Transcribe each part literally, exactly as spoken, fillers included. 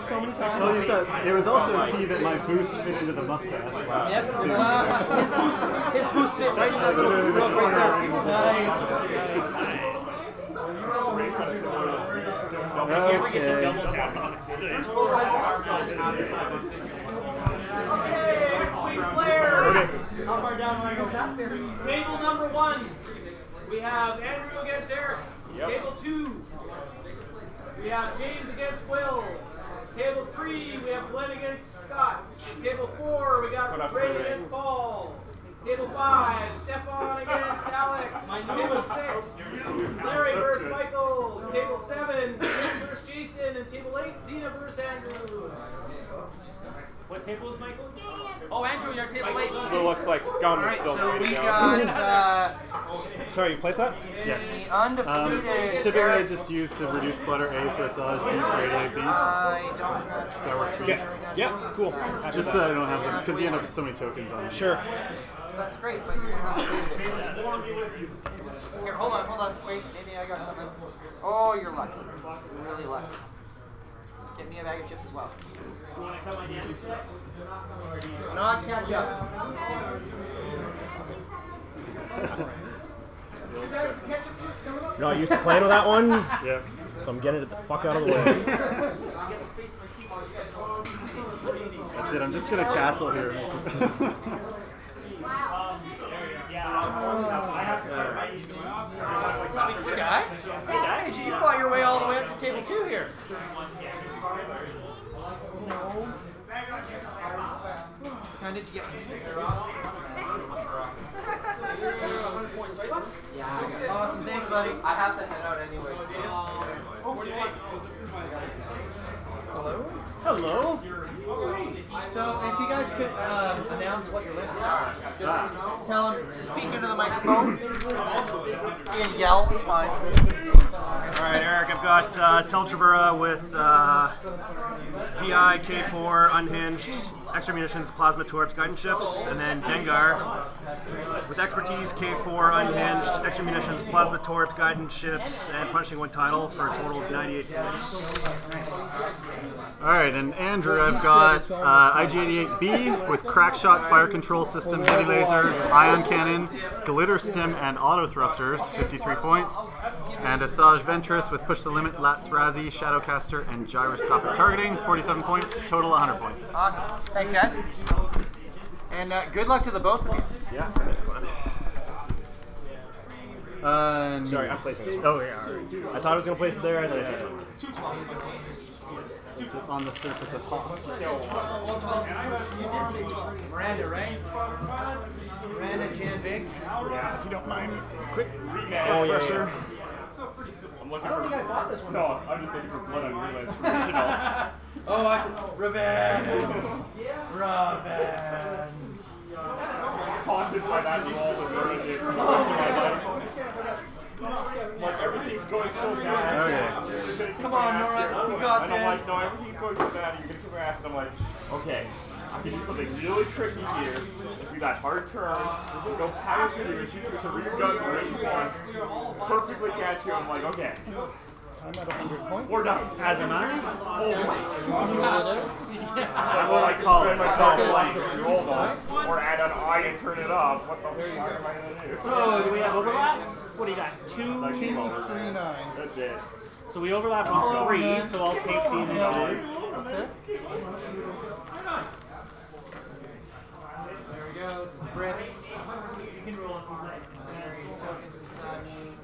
so many times. Well, you said it was also key that my boost fit into the mustache. Yes. Uh, his boost, his boost fit right in that little growth right there. Nice. Okay. How far down do I go? Table number one, we have Andrew against Eric. Yep. Table two, we have James against Will. Table three, we have Glenn against Scott. Table four, we got Ray against Paul. Table five, Stefan against Alex. Table six, Larry versus Michael. Table seven, Jim versus Jason. And table eight, Zena versus Andrew. What table is Michael? Oh, Andrew, you're table eight. So it looks like Scum is still so ready we to go. got, uh, Sorry, you placed that? Yes. the undefeated. Um, typically, I just use to reduce clutter A for Asajj, B for eighty-eight B. I don't have That works for me. Okay. Yeah, cool. Just so I don't have them, because you end up with so many tokens on it. Sure. That's great, but you're not Here, hold on, hold on. Wait, maybe I got something. Oh, you're lucky. You're really lucky. Get me a bag of chips as well. Not ketchup. You're not used to playing with that one? Yeah. So I'm getting it the fuck out of the way. That's it, I'm just going to castle here. Good guy. Hey, you fought your way all the way up to table two here. No. How did you get? Yeah. Awesome, thanks, buddy. I have to head out anyway. Hello. Hello. So, if you guys could um, announce what your lists are, just ah. tell them to speak into the microphone and yell. It's fine. All right, Eric. I've got uh, Teltravura with uh, V I, K four, Unhinged, Extra Munitions, Plasma Torps, Guidance Ships, and then Dengar with Expertise, K four, Unhinged, Extra Munitions, Plasma Torps, Guidance Ships, and Punishing One title for a total of ninety-eight points. Alright, and Andrew, I've got uh, I G eighty-eight B with Crackshot, Fire Control System, Heavy Laser, Ion Cannon, Glitter Stim, and Auto Thrusters, fifty-three points. And Asajj Ventress with Push the Limit, Lats Razzie, Shadowcaster, and Gyroscopic Targeting, forty-seven points, total one hundred points. Awesome. Thanks, guys. And uh, good luck to the both of you. Yeah, that's fun. Uh, Sorry, I'm placing this one. Oh, yeah, alright. I thought I was going to place it there, and then I changed it. It's on the surface of Hoth. Miranda, right? Miranda Jan Biggs. Yeah, if you don't mind. Quick. Oh, yeah, yeah. I don't think I bought this one. No, I'm just thinking for blood on realize original. Oh, I said revenge. Revenge. Haunted by that wall of music for the rest of my life. Like, everything's going so bad. Okay. Come on, Nora, we got and I'm like, this. no, everything's going so bad, you're going to kick my ass. And I'm like, okay, I'm going to do something really tricky here. Do that hard turn, go past you, shoot you with a rear gun where you want, perfectly catch you. I'm like, okay. I'm at one hundred points. We're done. As am I. Oh my god. That's what I call it. I call it blank. You roll those. Or add an I and turn it up. What the fuck am I going to do? So, do we have overlap? What do you got? Two? Like, Two, over. three, nine. That's it. So we overlap on three, so I'll take the initiative. Okay. There we go. Briss. You can roll on from there. Various tokens and such.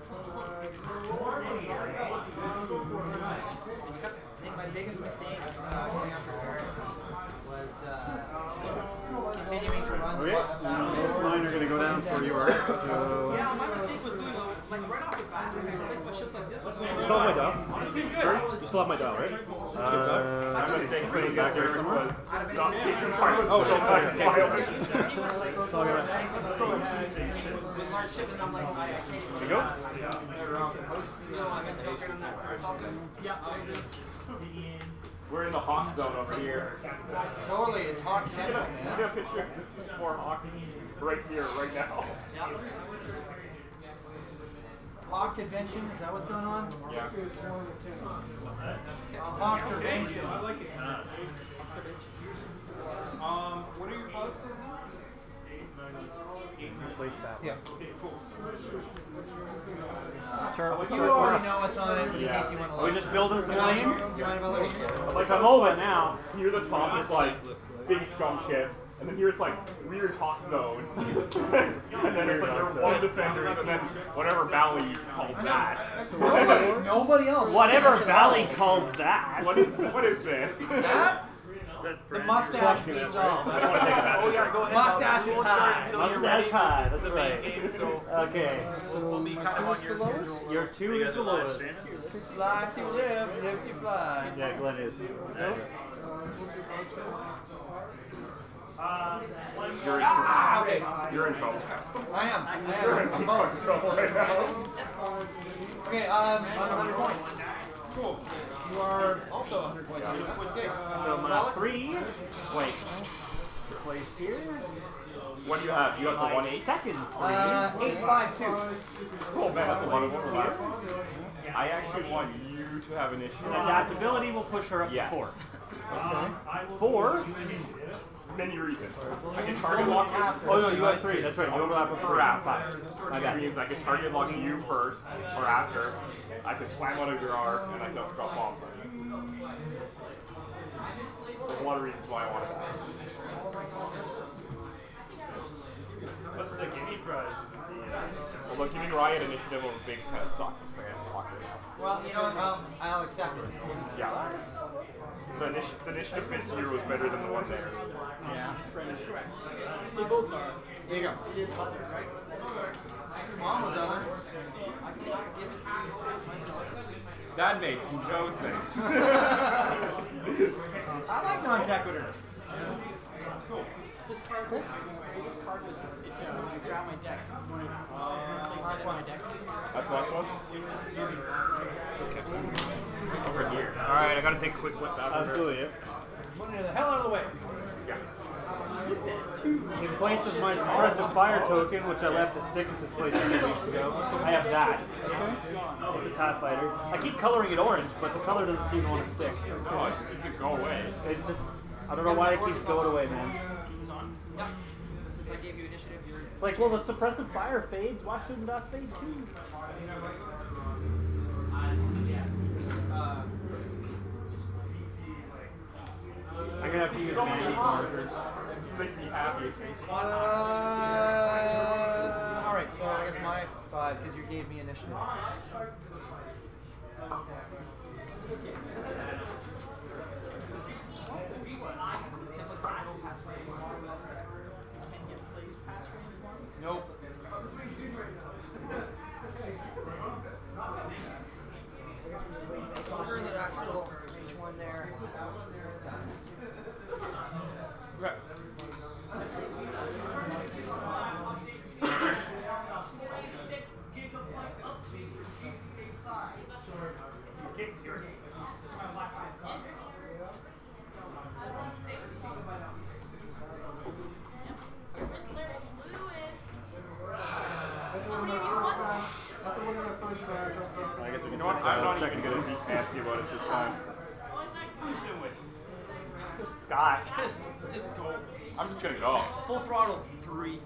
I think my biggest mistake uh, going after Eric was uh, continuing to run the Okay. bottom battle. Both mine are going to go down for yours. So. Yeah, my mistake was doing like right off the bat. I placed my ships like this. You still have my dial? Sorry? You still have my dial, right? Uh, I'm going to put it back here somewhere. Oh, shit. Sorry. Okay, good. It's all good. There you go. We're in the Hawk zone over here. Totally, it's Hawk Central, I man. got a picture. This is more Hawk right here, right now. Hawk Convention, is that what's going on? Yeah. Hawk Convention. I like it. Um, what are your positives now? Replace that. Yeah. Turret will You start already left. know what's on it, but in case you want to Are we just building some lanes? Do you mind if I look at Like I'm over now. Near the top is like big scum ships, and then here it's like weird hawk zone, and then it's like your one defenders, and then whatever Valley calls that. Nobody, nobody else. Whatever Valley calls that. What is what is this? That? The mustache beats all. Oh yeah, go ahead. Mustache We is won't start high. until you're Mustache ready. high, This is that's the main right. game, so Okay. we'll be kind of on your schedule. Your two is the lowest. Fly to live, live to fly. Yeah, Glenn is. You're in, Ah, okay. you're in trouble. I am. I You're am. in I'm both. trouble right now. Okay, um, I'm one hundred points. Cool. You are also one hundred points. Okay. So my three. Wait. Place here. What do you have? You have the one eight? Second three. Uh, eight five two. Oh man, that's a lot of overlap. I actually want you to have initiative. Adaptability will push her up Yes. to four. Four. Many reasons. I can target lock you. Oh no, you have three. That's right. You overlap with Or five. five. My Which bad. means I can target lock you first or after. I can slam out of your arc and I can also drop bombs on you. There's a lot of reasons why I wanted that. What's the guinea prize? Although giving Riot initiative over big kind of sucks. It's like I block it now. Well, you know what? I'll, I'll accept it. Yeah. The, initi the initiative bit here was better than the one there. Yeah. That's correct. They both are. Here you go. It is other, right? Mom was other. I cannot give it to myself. That makes no sense. I like non sequiturs. This card was, this card was, it, uh, when I grab my deck, when I place it in my deck, That's the last one? it was just using Over here. Alright, I gotta take a quick look. Absolutely. Moving the hell out of the way. Yeah. In place of my suppressive fire token, which I left at Stickus' place a few weeks ago, I have that. It's a TIE fighter. I keep coloring it orange, but the color doesn't seem to want to stick. Oh, it's, it's a go away. It just, I don't know why it keeps going away, man. keys on. Yep. Since I gave you initiative, you're. It's like, well, the suppressive fire fades. Why shouldn't I fade too? Uh, I'm gonna have to use manage markers. This makes me happy. Uh, Alright, so I guess my five, because you gave me initiative. Nope. Sure that that's still each one there. Okay. I guess we You can know what? take I'm that. not Let's even check going to be fancy about it this time. Scott. Just, just go. I'm just going to go. Full throttle, three.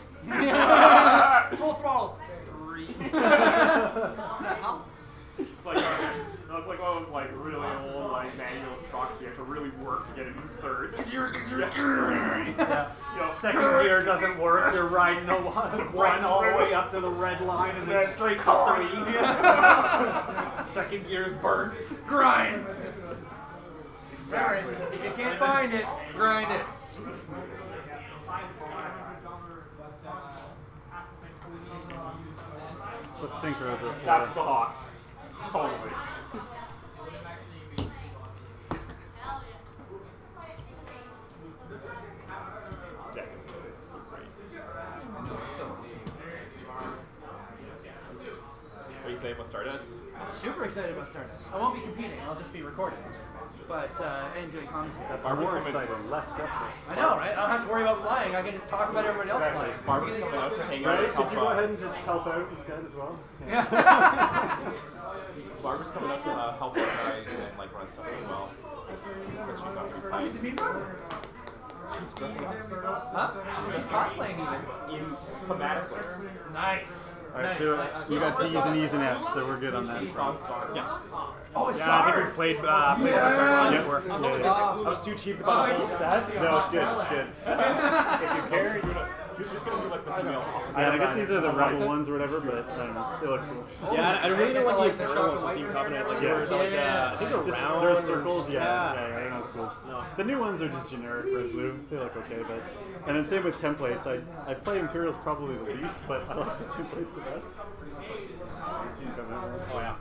Full throttle, three. How? It's like, that's like one of those like really old like manual trucks. You have to really work to get it in third. Yeah. You know, Second gear doesn't work. You're riding a one all the way up to the red line and then straight cut three. Second gear is burnt. Grind. Alright, if you can't find it, grind it. That's what synchros are for. That's the hawk. Totally. This deck is so, so great. What do you say about Stardust? I'm super excited about Stardust. I won't be competing, I'll just be recording. but uh, and doing commentary. That's more exciting, less stressful. I know, right? I don't have to worry about flying. I can just talk about everybody else flying. Barbara's coming up to hang out. Right? Could you go ahead and just help out instead as well? Yeah. Barbara's coming up to uh, help our guys and like run stuff as well. I need to meet Barbara. Huh? She's cosplaying even. In thematically. Nice. Alright, nice. so Like, you got D's and E's and F's, so we're good on that. Yeah. oh, it's Yeah, I think Sar! we played uh, played one time Yes. last Yeah, before. yeah. I was too cheap to buy the whole set. No, it's good, it's good. If you care, you're gonna, you're just gonna do like the female officer. Yeah, I guess these are the rebel ones or whatever, but I don't know. They look cool. Yeah, I, I really don't Like like the the Shock ones and with Team White Covenant. Like, Yeah. they were like, uh, I think they're Just round. there's or- circles, yeah, Yeah. yeah, yeah, I think that's cool. No. The new ones are just generic red blue. They look okay, but and then same with templates. I I play Imperials probably the least, but I like the templates the best. Team Covenant ones. Oh yeah.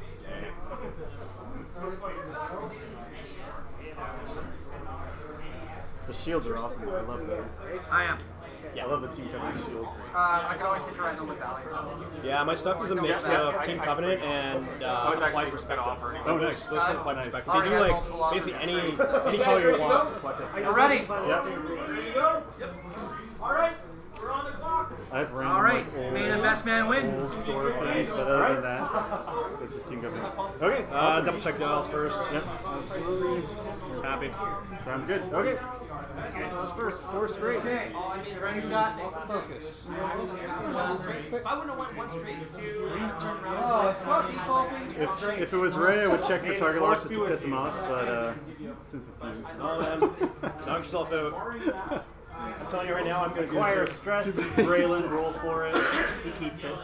The shields are awesome. I love them. I am. I love the Team Covenant shields. Uh, I can always interact with Valley. Yeah, my stuff is a mix of Team Covenant and uh, Applied Perspective. Oh, nice. Those are Applied Nice. Perspective. They do like basically any any color you want. Are you ready? Yep. Ready to go? Yep. All right, we're on the clock. I've random All right, like, old, may the best man win. old store things, but other than that, it's just Team Covenant. Okay. Uh, double check dials first. Yep. Absolutely. Happy. Sounds good. Okay. So that's first. Four straight. Okay, ready, Scott? Focus. If I wouldn't have went one straight, oh, it's not defaulting. If, if it was Ray, I would check for target lock just to piss him off, but uh, since it's you. No, man. Knock yourself out. I'm telling you right now, I'm going to Acquire acquire stress. Braylon, roll for it. He keeps it.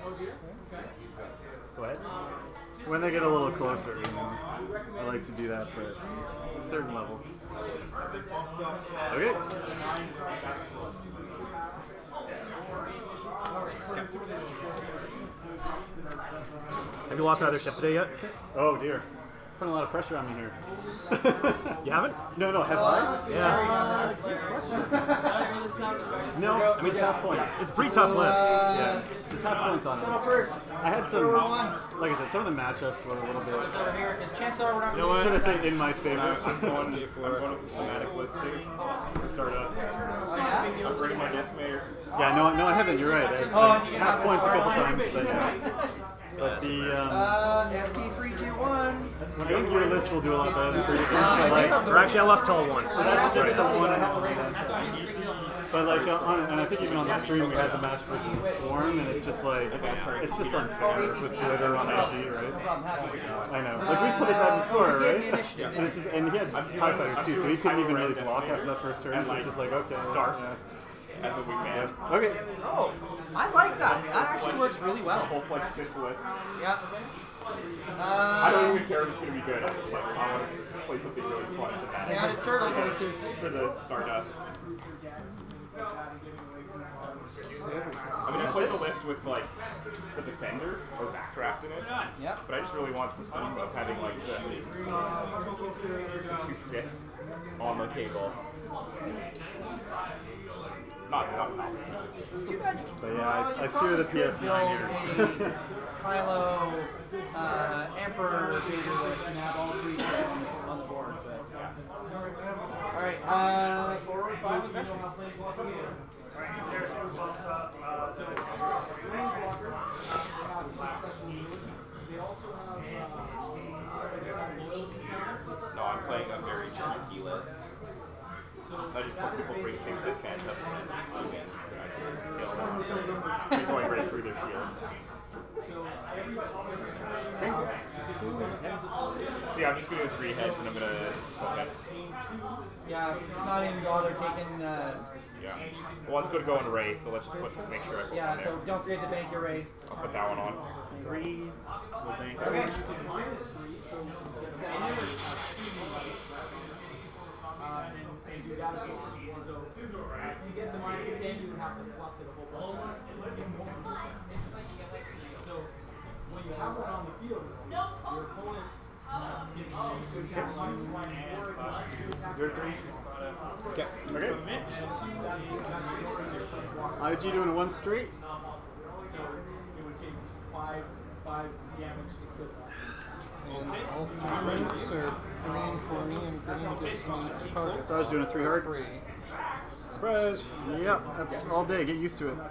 Go ahead. When they get a little closer, you know, I like to do that, but it's a certain level. Okay. Have you lost either ship today yet? Oh dear. Putting a lot of pressure on me here. You haven't? No, no, have I? Yeah. No, I mean, just half points. It's a pretty tough list. Yeah, just half points on it. First, I had some, Number one. like I said, some of the matchups were a little bit. over here, because chances are we're not You know what? Should I say in my favor? I'm going, I'm going with the thematic list too. Start us. I'm bringing my decimator. Yeah, no, no, I haven't. You're right. I've, Oh, I've and you half have points a it. couple times, but yeah. But the um, Uh, S T three two one. I think your list will do a lot better than previous ones. But like, Or actually, I lost Tull once. that's just a one and a But like, uh, on, and I think even on the stream we had the match versus the Swarm, and it's just like, it's just unfair with glitter on I G, right? I know. Like we played that before, right? And it's just, and he had TIE fighters too, so he couldn't even really block after that first turn. So it's just like, okay, yeah. As a wingman. Okay. Oh, I like that. That actually works really well. Full-fledged Sith list. Yeah. I Uh, don't even care if it's going to be good. I just like, I want to play something really fun for that. yeah, it's turtles. For the Stardust. I mean, I played the list with like the Defender or Backdraft in it. Yep. But I just really want the theme of having like the, the two Sith on the table. Not, not, not. Too bad. But yeah, I, I fear the P S nine here. here. Kylo, uh, Emperor, Vader list and have all three sets on, on the board. But. All right, uh, forward five with Vesper. No, I'm playing a very cheeky list. I just hope people bring things that fans up and win. They're going right through their shields. So yeah, I'm just going to do three heads and I'm going to focus. Yeah, not even bother taking. Uh, Yeah. Well, one's going to go in array, so let's just put, make sure I put yeah, one so there. don't forget to bank your ray. I'll put that one on. Three. We'll bank. Okay. To get the minus ten, you would have to plus it a whole bunch. So when you have one on the field, your opponent Zero three. Okay. Okay. I G doing one straight. it would take five five damage to kill that. And all three ranks are green for me, and green gives me target. So I was doing a three hard. Three. Surprise! Yep, that's all day. Get used to it.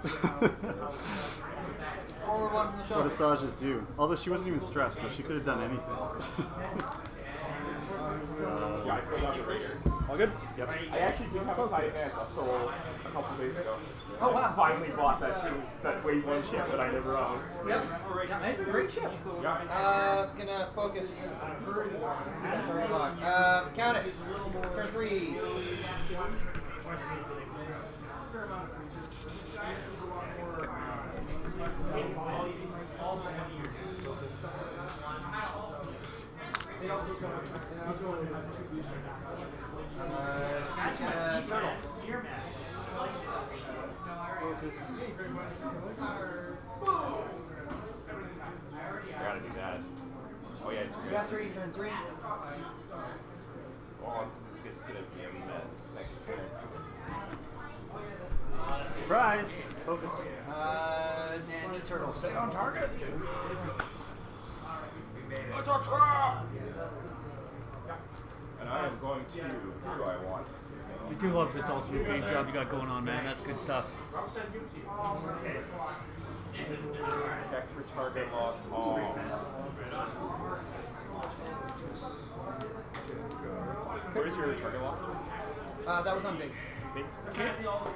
Forward one from the What shoulder. Asajj is due. Although she wasn't even stressed, so she could have done anything. Yeah, I still got it right here. All good? Yep. I actually do have a tight end up till a couple days ago. Oh, wow. Finally bought that shoe, that wave one chip that I never owned. Yep. Yeah, it's a great chip. Yeah. Uh, gonna focus. That's already locked. Uh, Countess. Turn three. Uh, she's gonna turtle. I gotta do that. Oh yeah, it's good. Yes, three. Turn three. Oh, this is just gonna be a mess next turn. Surprise! Focus. Uh, and the turtles. Stay on target. And I am going to. Who do I want? We do love this alternate paint job you got going on, man. That's good stuff. Check for target lock on. Where's your target lock? Uh, that was on Biggs. Biggs. Yes.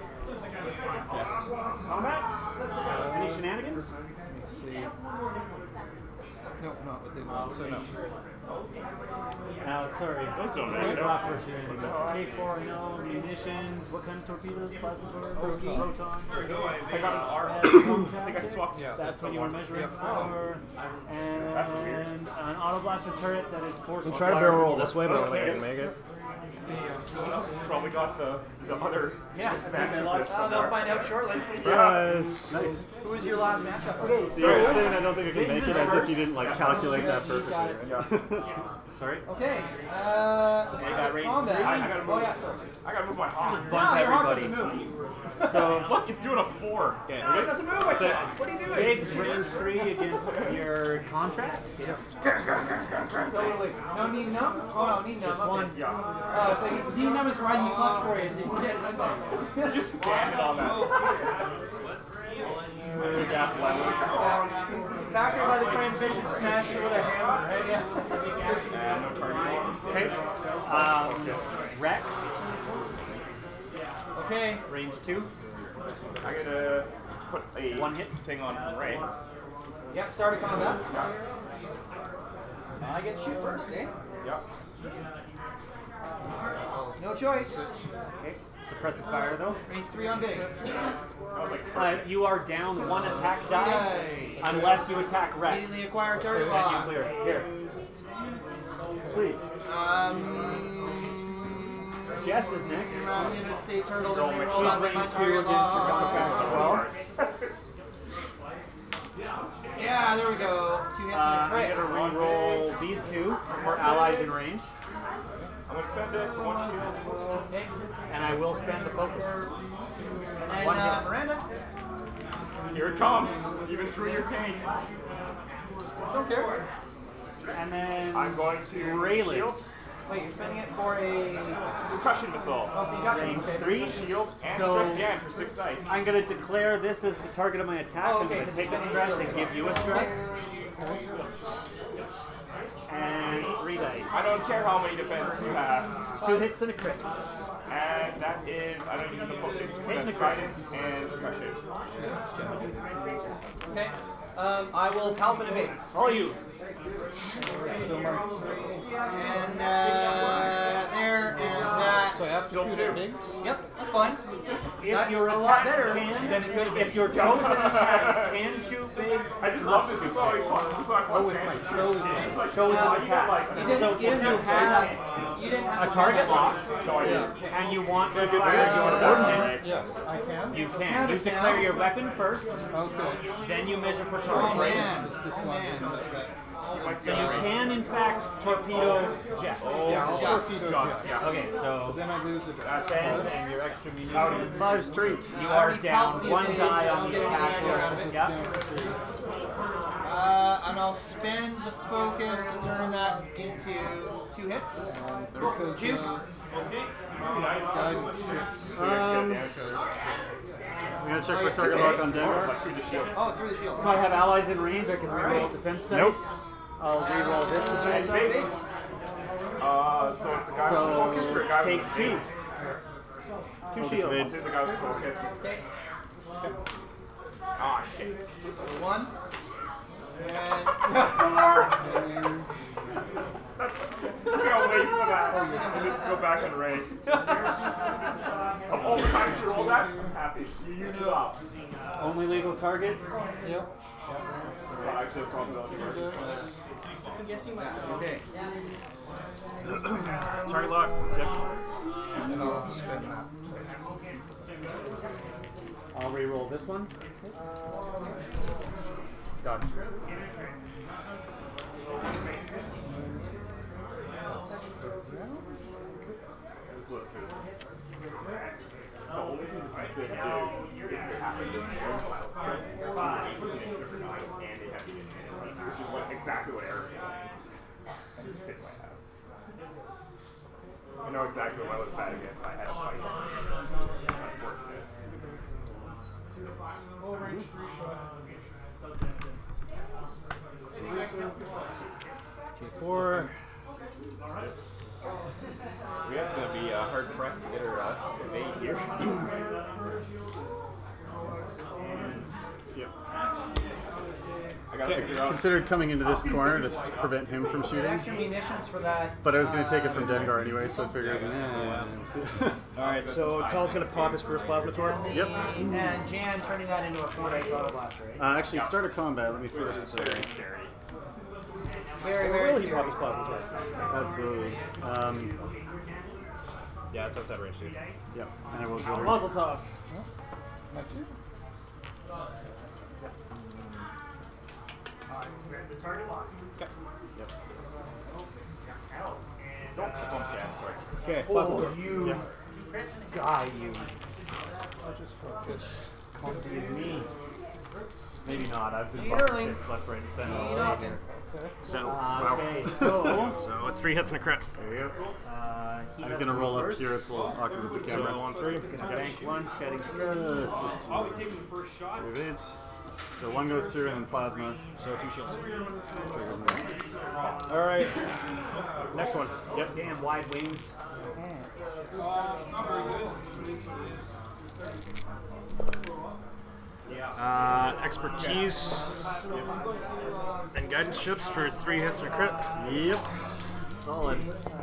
Uh, Any shenanigans? Let's see. No, not within one, so no. Now, sorry. Those don't Good matter. job for shenanigans. K four, I know, munitions, what kind of torpedoes? Plasma torpedoes? Proton? I got an R. Uh, I think I swapped. Yeah. That's what you were measuring Yep. for. And an auto blaster turret that is force. We'll try to barrel roll this way, but I don't think I can make it. Someone else has probably got the, the other Yeah. mismatch of this. Uh, they'll find out shortly. Surprise! Nice. Who was your last matchup? Okay, so you're saying I don't think I can make it as if you didn't like calculate that You got it. perfectly. Sorry. Okay. Uh, let's got start range combat. three. I, I gotta move. Oh yeah, sorry. I gotta move my hawk. No, your hawk everybody. doesn't move. So, Look, it's doing a four. okay, No, it doesn't move. I said. What are you doing? Biggs, range three against your contract. Totally. No need numb? Oh no, need numb. One. Okay. Yeah. Oh, so he- need numb is riding you clutch for you, so you can get it done. Just scan it on that. Big ass lemon. Back there by the transmission, smash it with a hammer, right? Yeah. And no target. okay. Um, Rex, Okay. range two. I gotta put a One hit. thing on Ray. Yep, start a combat. I get to shoot first, eh? Yep. No choice. Okay. Suppressive fire though. Range three on Biggs. I was like, Uh, you are down one attack die Nice. unless you attack Rex. Immediately acquire target And you lock. clear. Here. Please. Um, Jess is next. I'm gonna stay turtle Roll and my roll She's out with my range two target against your contract as well. lock. Yeah, there we go. Two hits Uh, and a I'm crit. gonna re-roll these two for allies in range, I'm gonna spend it for one shield. Okay. and I will spend the focus. And then One uh, hit. Miranda. Here it comes, even through your tank. Don't care. And then I'm going to Raylan. shield, Wait, you're spending it for a percussion missile, oh, you got range okay. three. shield, and So- stress jam for six dice. I'm gonna declare this as the target of my attack. Oh, I'm okay, gonna 'cause take it's a been stress and give you a stress. And three dice. I don't care how many defense you have. Two hits and a crit. And that is, I don't need the focus. Hit the That's guidance and percussion. Okay. Um, I will palpitate. All you. So my, And uh, there and that. so I have to shoot at Biggs? Yep, that's fine. If That's your a attack lot better can, than it could have been. if your chosen attack can shoot Biggs, I just love this. This is how I fought. This is how I fought. Oh, with my chosen. chosen attack. You didn't, So you if didn't you have to have you didn't have a to target lock No, I didn't. and you want to fire your ordnance, Yes, I can. you can. You declare your weapon first, Okay. then you measure for Oh target. man. It's this Oh one. man. That's right. Oh So you can, in fact, torpedo Jeff. Oh, Yeah, I'll just, torpedo just, Jeff. yeah. Okay, so Then I lose it. ten and your extra munitions. Five straight. You are down one die on the attack roll. Yeah. Uh, and I'll spend the focus to turn that into two hits. Because, Two. uh, guidance checks. Um, I'm gonna check for target lock on Dengar. Through the shield. Oh, through the shield. So I have allies in range. I can reroll Alright. defense Nope. dice. I'll reroll this defense Base. dice. Uh, so it's a guy with focus or a guy So take with two. base? Two Focus shields. evade. This is the guy with focus. Okay. Ah, shit. One. And four. Look how waste of that. Just go back and raid. Of all the times you roll that, I'm happy. You used it up. Only legal target. Yep. Well, actually, it's probably not the Okay. Target lock. Yep. And I'll spend that. I'll reroll this one. Done. Look, the only thing I think is if they happen to be and they have the which is what, exactly what Eric did. Fits my house. I know exactly what I was bad against. I had a fight. Unfortunate. Full range three shots. Four. We have to be uh, hard pressed to get her uh, evade here. Yep. I gotta figure out. Considered coming into this corner to prevent him from shooting, Extra munitions for that. but I was gonna take it from Dengar anyway, so I figured. Eh. Alright, so Tal's gonna pop his first plasma torch. Yep. And Jan turning that into a four dice auto blaster, right? Uh, actually, start a combat. Let me first. Uh, Very, Will very he pop his plasma torch? absolutely. Um, Yeah, it's outside range, dude. yep. And I will go. Muzzle tov. My two. Yep. Don't bump that. Sorry. Okay, plasma torch. You Yeah. guy, you. I'll just focus. Clumsy as me. Maybe not. I've been Cheaterling. bumped left, right, and center. Cheat often. So, Uh, okay, so so it's three hits and a crit. There you go. uh, he I'm has gonna to roll go up first. here. It's a little awkward with the So camera. on three. Gonna bank one, shedding stress. I'll be taking the first shot. Two evades. So one goes through and then plasma. So two shields. Triggers me. Alright. Next one. Yep. Damn wide wings. Uh, expertise. And guidance ships for three hits and a crit. Yep. Solid.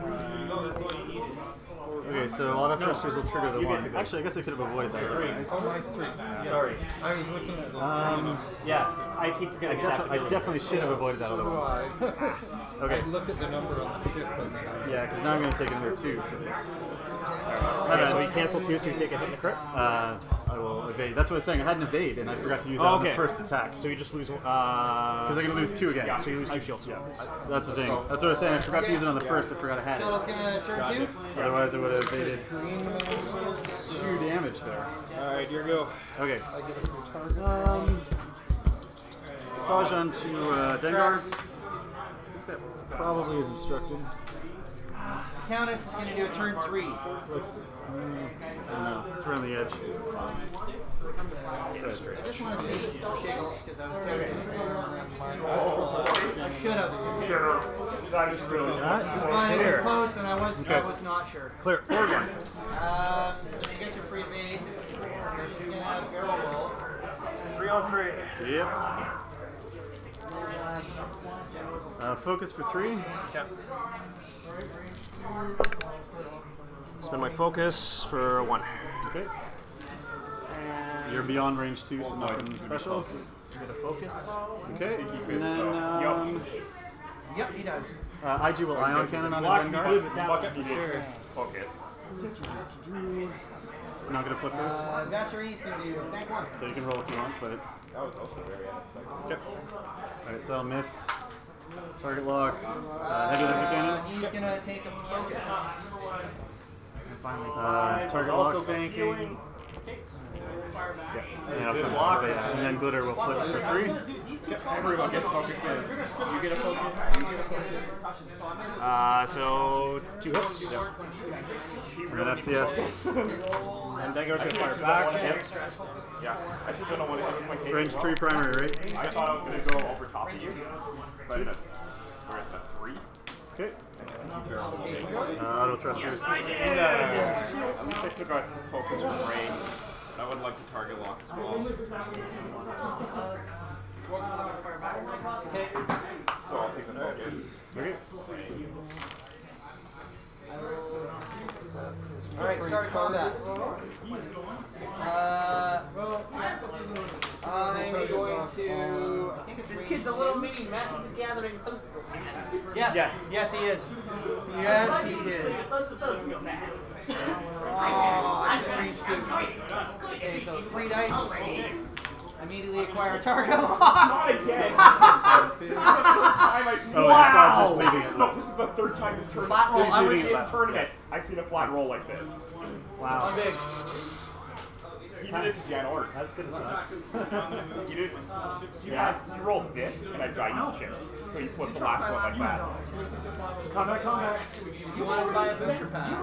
Okay, so auto thrusters will trigger the one. Actually, I guess I could have avoided that. Right? Oh, my three. Yeah. Sorry. I was looking at the. Um, Yeah, I keep I, forgetting defi- that. I definitely should have avoided that other one. Why? Okay. I look at the number on the ship and then I. Yeah, because now I'm going to take another two for this. Okay, so we cancel two, so you take a hit and a crit. Uh, I will evade. That's what I was saying. I had an evade, and I forgot to use that Oh, on the okay. first attack. So you just lose one. Uh, Because I'm going to lose two again. so you lose two shields. That's the thing. That's what I was saying. I forgot to use it on the first. I forgot I had Shield's it. gonna turn two. Otherwise, I would have evaded two damage there. Alright, here we go. Okay. Um, Sajan to uh, Dengar. That probably is obstructed. Countess is gonna do a turn three. Looks. Mm, I don't know. It's around the edge. I just want to see Shiggles because I was tempted. I should have. Sure. That is really But it was close, and I was I was not sure. Clear. Forward one. Uh, so you get your free evade. She's gonna have a barrel roll. Three on three. Yep. Uh, focus for three. Yep. Spend my focus for one. Okay. You're beyond range two, so nothing special. Get a focus. Okay. And then um, Yep, he does. uh, I G will ion cannon on the Block me Dengar. good with that Fuck one it, you for did. sure. Focus. You're not gonna flip those, Uh, Vassery's gonna do bank one. so you can roll if you want. But That was also very unexpected. okay. All right, so I'll miss. Target lock. Uh, heavy laser Uh, cannon. he's gonna take a focus. Uh, target also lock. banking. Yeah, I'll put block, and then glitter will flip for three. Everyone gets focused in. You get a focus. Uh, so two hits. And then F C S. And Dengar's gonna fire back. Yep. Yeah, I just don't know what it is with my case. Range three primary, right? I thought I was going to go over top of you. So I did a, where's the three? Okay. Uh, auto thrusters. And, uh, at least I still got focus from range. I would like to target lock as well. Okay. So I'll take the focus. Okay. Alright, start combat. Uh, I'm going to. I think it's This kid's a little mean. Magic the Gathering social man. Yes, yes, yes, he is. Yes, he is. So, so, man. Oh, I just reached two. Okay, so three dice. Immediately acquire a target lock. Not again! This is the third time I've seen Oh, wow. Assad's just leaving it. No, this is the third time this tournament. Flat roll. This I is was his flat. tournament. I've seen a flat roll like this. Wow. One big. You did it to Jan Ors. That's gonna suck. You did. Yeah. You rolled this, and I got these chips. So you flipped the last one like that. Combat, combat. You wanted to buy a booster pack.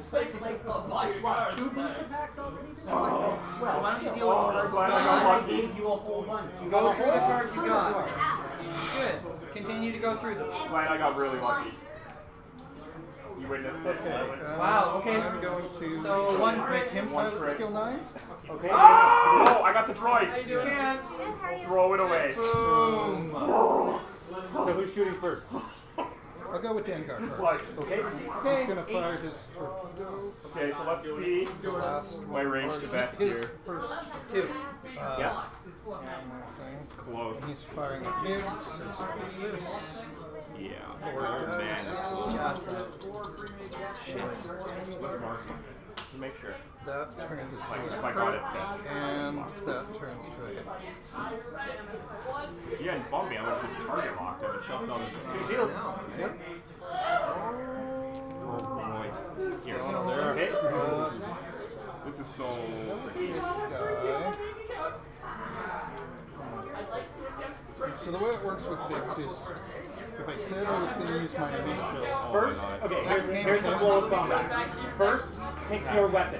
Two booster packs already? Oh. Well, why don't you deal with the cards you Glad I got got? lucky. You a whole bunch. Go through the cards you got. Good. Continue to go through them. Glad I got really lucky. You witnessed it. Uh, Wow, okay. I'm going to So one crit. make him One pilot crit. skill nine. Okay. Oh! I got the droid. You can. Throw it away. Boom. So who's shooting first? I'll go with Dengar It's first. like, Okay. He's going to fire his torpedo. okay, so let's see. The last My one. range or the best his here. first. Two. Uh, Yeah. thing. Close. He's firing at mids. So it's this. Yeah. Four Oh, dice. man. Shit. Let's mark it. To make sure. That turns to Like, a if I got it. crit, and that turns to a hit. Yeah, and Bumby, I would have just target locked him and shoved on the Two shields. Yep. Oh boy. Here. Okay. Uh, This is so. this guy. So the way it works with this is, if I said I was going to use my initial, First, okay, here's, here's the flow of combat. First, pick your weapon.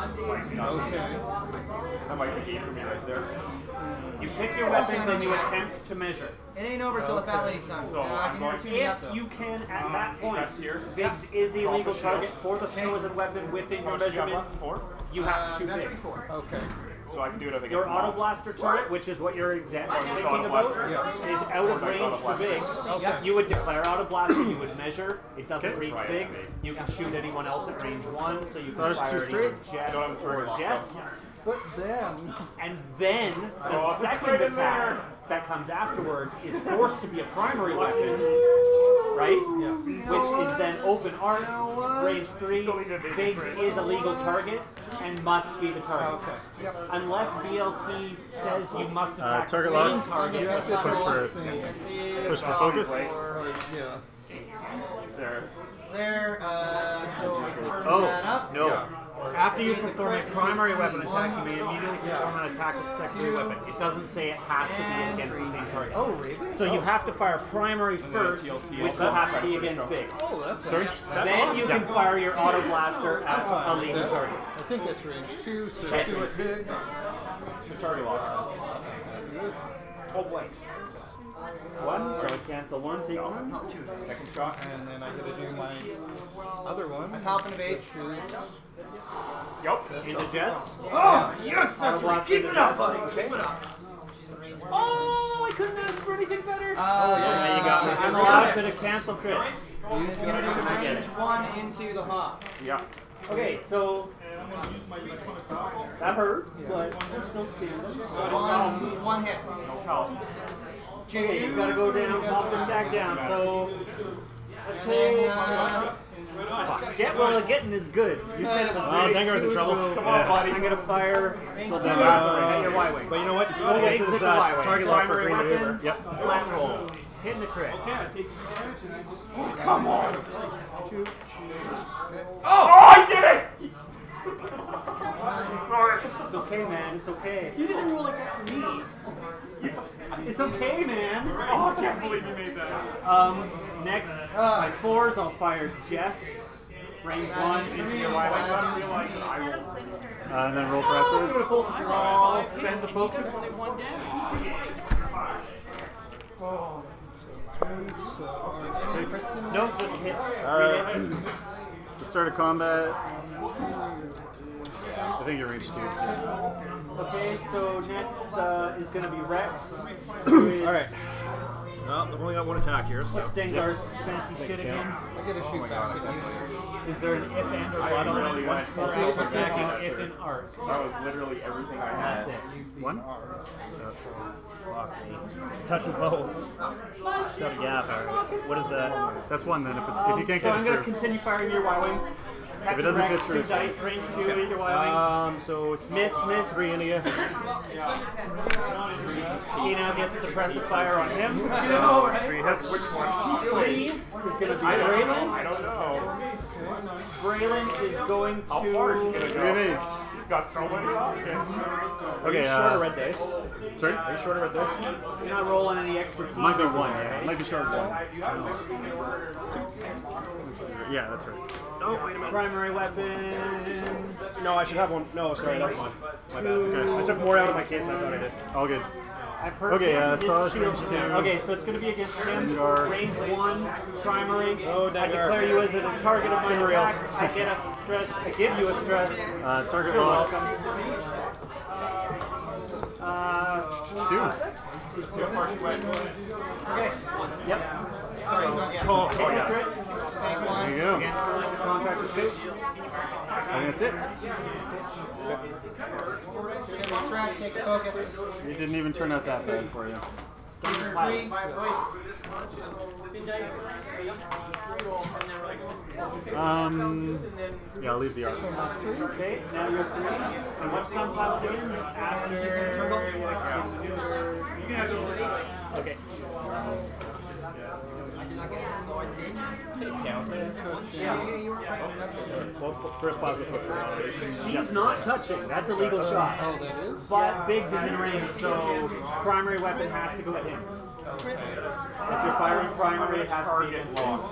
okay, That might be game for me right there. You pick your weapon, then you attempt to measure. It ain't over till the fat lady son. So Uh, I I'm can going hear to- two yes, If though. you can, at that point, Press here. Biggs is the illegal Drop the target shield. for the chosen weapon within How your much do you have measurement. left? Four? You have Uh, to shoot that's Biggs. four. okay. So I can do it if I get Your the auto block. blaster turret, which is what you're exa- Auto thinking about, blaster. Yes. is out of Auto range for blaster. Biggs. Okay. You would declare auto blaster, you would measure. It doesn't Okay. reach Right, Biggs. okay. You can shoot anyone else at range one, so you So can there's fire two either straight? Jess Don't have a target or lock, Jess. But then, And then Oh, the it's second right in attack there. that comes afterwards is forced to be a primary weapon, right? yeah. Which is then open arc, range three. Still need a big Biggs crit. is a legal target and must be the target. Okay. Yep. Unless B L T says you must Uh, attack target the same lock. target. You have to Push for attack the same- push for focus. or, yeah. There. There, uh, so I can turn Oh that up. no. After you perform a primary weapon attack, you may immediately perform an attack with a secondary Two. weapon. It doesn't say it has to be against the same target. Oh, really? So you have to fire primary first, T L T which also will have to affects be the against show. Biggs. Oh, that's Sorry? a, Then you can fire your auto blaster at a fine. legal That- target. I think that's range two, so Okay. two at Biggs. Target lock. Good. Oh wait. One, so cancel one, take one. Second shot. And then I gotta do my other one. My Falcon of Eight. Which is Yup. Into Jess. Oh, yes, Auto blaster into Jess. Keep it up. Oh, I couldn't ask for anything better. Uh, Yeah, you got me. I'm allowed to cancel crits. It's gonna do I get range it. one into the hop. Yeah. Okay, so that hurt, but we're still standing. One, one hit. No help. Okay, you gotta go down, top the stack down. So let's And then, take. uh, Fuck. Get well, getting is good. You said it was Oh, range Dengar's in two, trouble. so Come on, buddy. I'm gonna fire. Still down. Uh, Sorry, hit your Y wing. But you know what? It still Okay, gets his click the uh, Y wing. target lock for Primary green weapon, maneuver. Yep. Flat roll. Hitting the crit. Okay, I take damage and I just. Oh, come on! Two. Okay. Oh! Oh, I did it! Sorry. It's okay, man. It's okay. You didn't roll like that for me. It's, it's okay, man. Oh, I can't believe you made that. Um, next, my fours, I'll fire Jess. Range one. You know why I don't realize that I rolled. Uh, and then roll for Oh, Esper. beautiful. Draw. Spends a focus. One damage. Oh. So, Nope, just hit. Alright. So start of combat. I think you're range two. Okay, so next uh, is going to be Rex. Alright. Well, I've only got one attack here. So. What's Dengar's fancy shit again? I get to shoot back at you. Is there an if and or I but on really it? got What's full the out attacking attack. if and arc? That was literally everything I had. That's it. One? Fuck me. It's touching both. Shut a gap. Alright. What is that? That's one then. If it's if you can't So get I'm it going to through. continue firing your Y-Wings. If it doesn't Rex, fit through, two it's dice, range two with your Y-Wing. Um, so Miss, miss. three into you. He now gets suppressive fire on him. Three hits. Which one? Three is going to be I don't know. Braylon. I don't know. Braylon is going How far is he to... gonna Three go? evades. He's got so many options. Okay, Short of uh, red dice. sorry? Are you short of red dice? You're not rolling any expertise. Might be one, yeah. Might be short of one. Yeah, that's right. Oh, wait a minute. Primary weapon. No, I should have one. No, sorry, that was one. My bad. Okay. I took more out of my case than I thought I did. All good. I've heard Okay, uh, his Solace shield range is two. there. Okay, so it's going to be against him. Dengar. Range one, primary. Oh, I Dengar. declare you as a target of my It's been real. attack. I get a stress. I give you a stress. Uh, target You're lock. welcome. Uh, Two. Okay. yep. Sorry, not yet. Oh, oh yeah. Take one. There you go. Against the contractor two. I think that's it. Take a stress, take a focus. It didn't even turn out that bad for you. Three. Um, yeah, I'll leave the arc. Okay, now you're three. And what's Sunpile doing? After... Okay. Both first plasma push. She's not touching. That's a legal shot. Oh, that is? But Biggs is in range, so primary weapon has to go at him. If you're firing primary, it has to be at lost.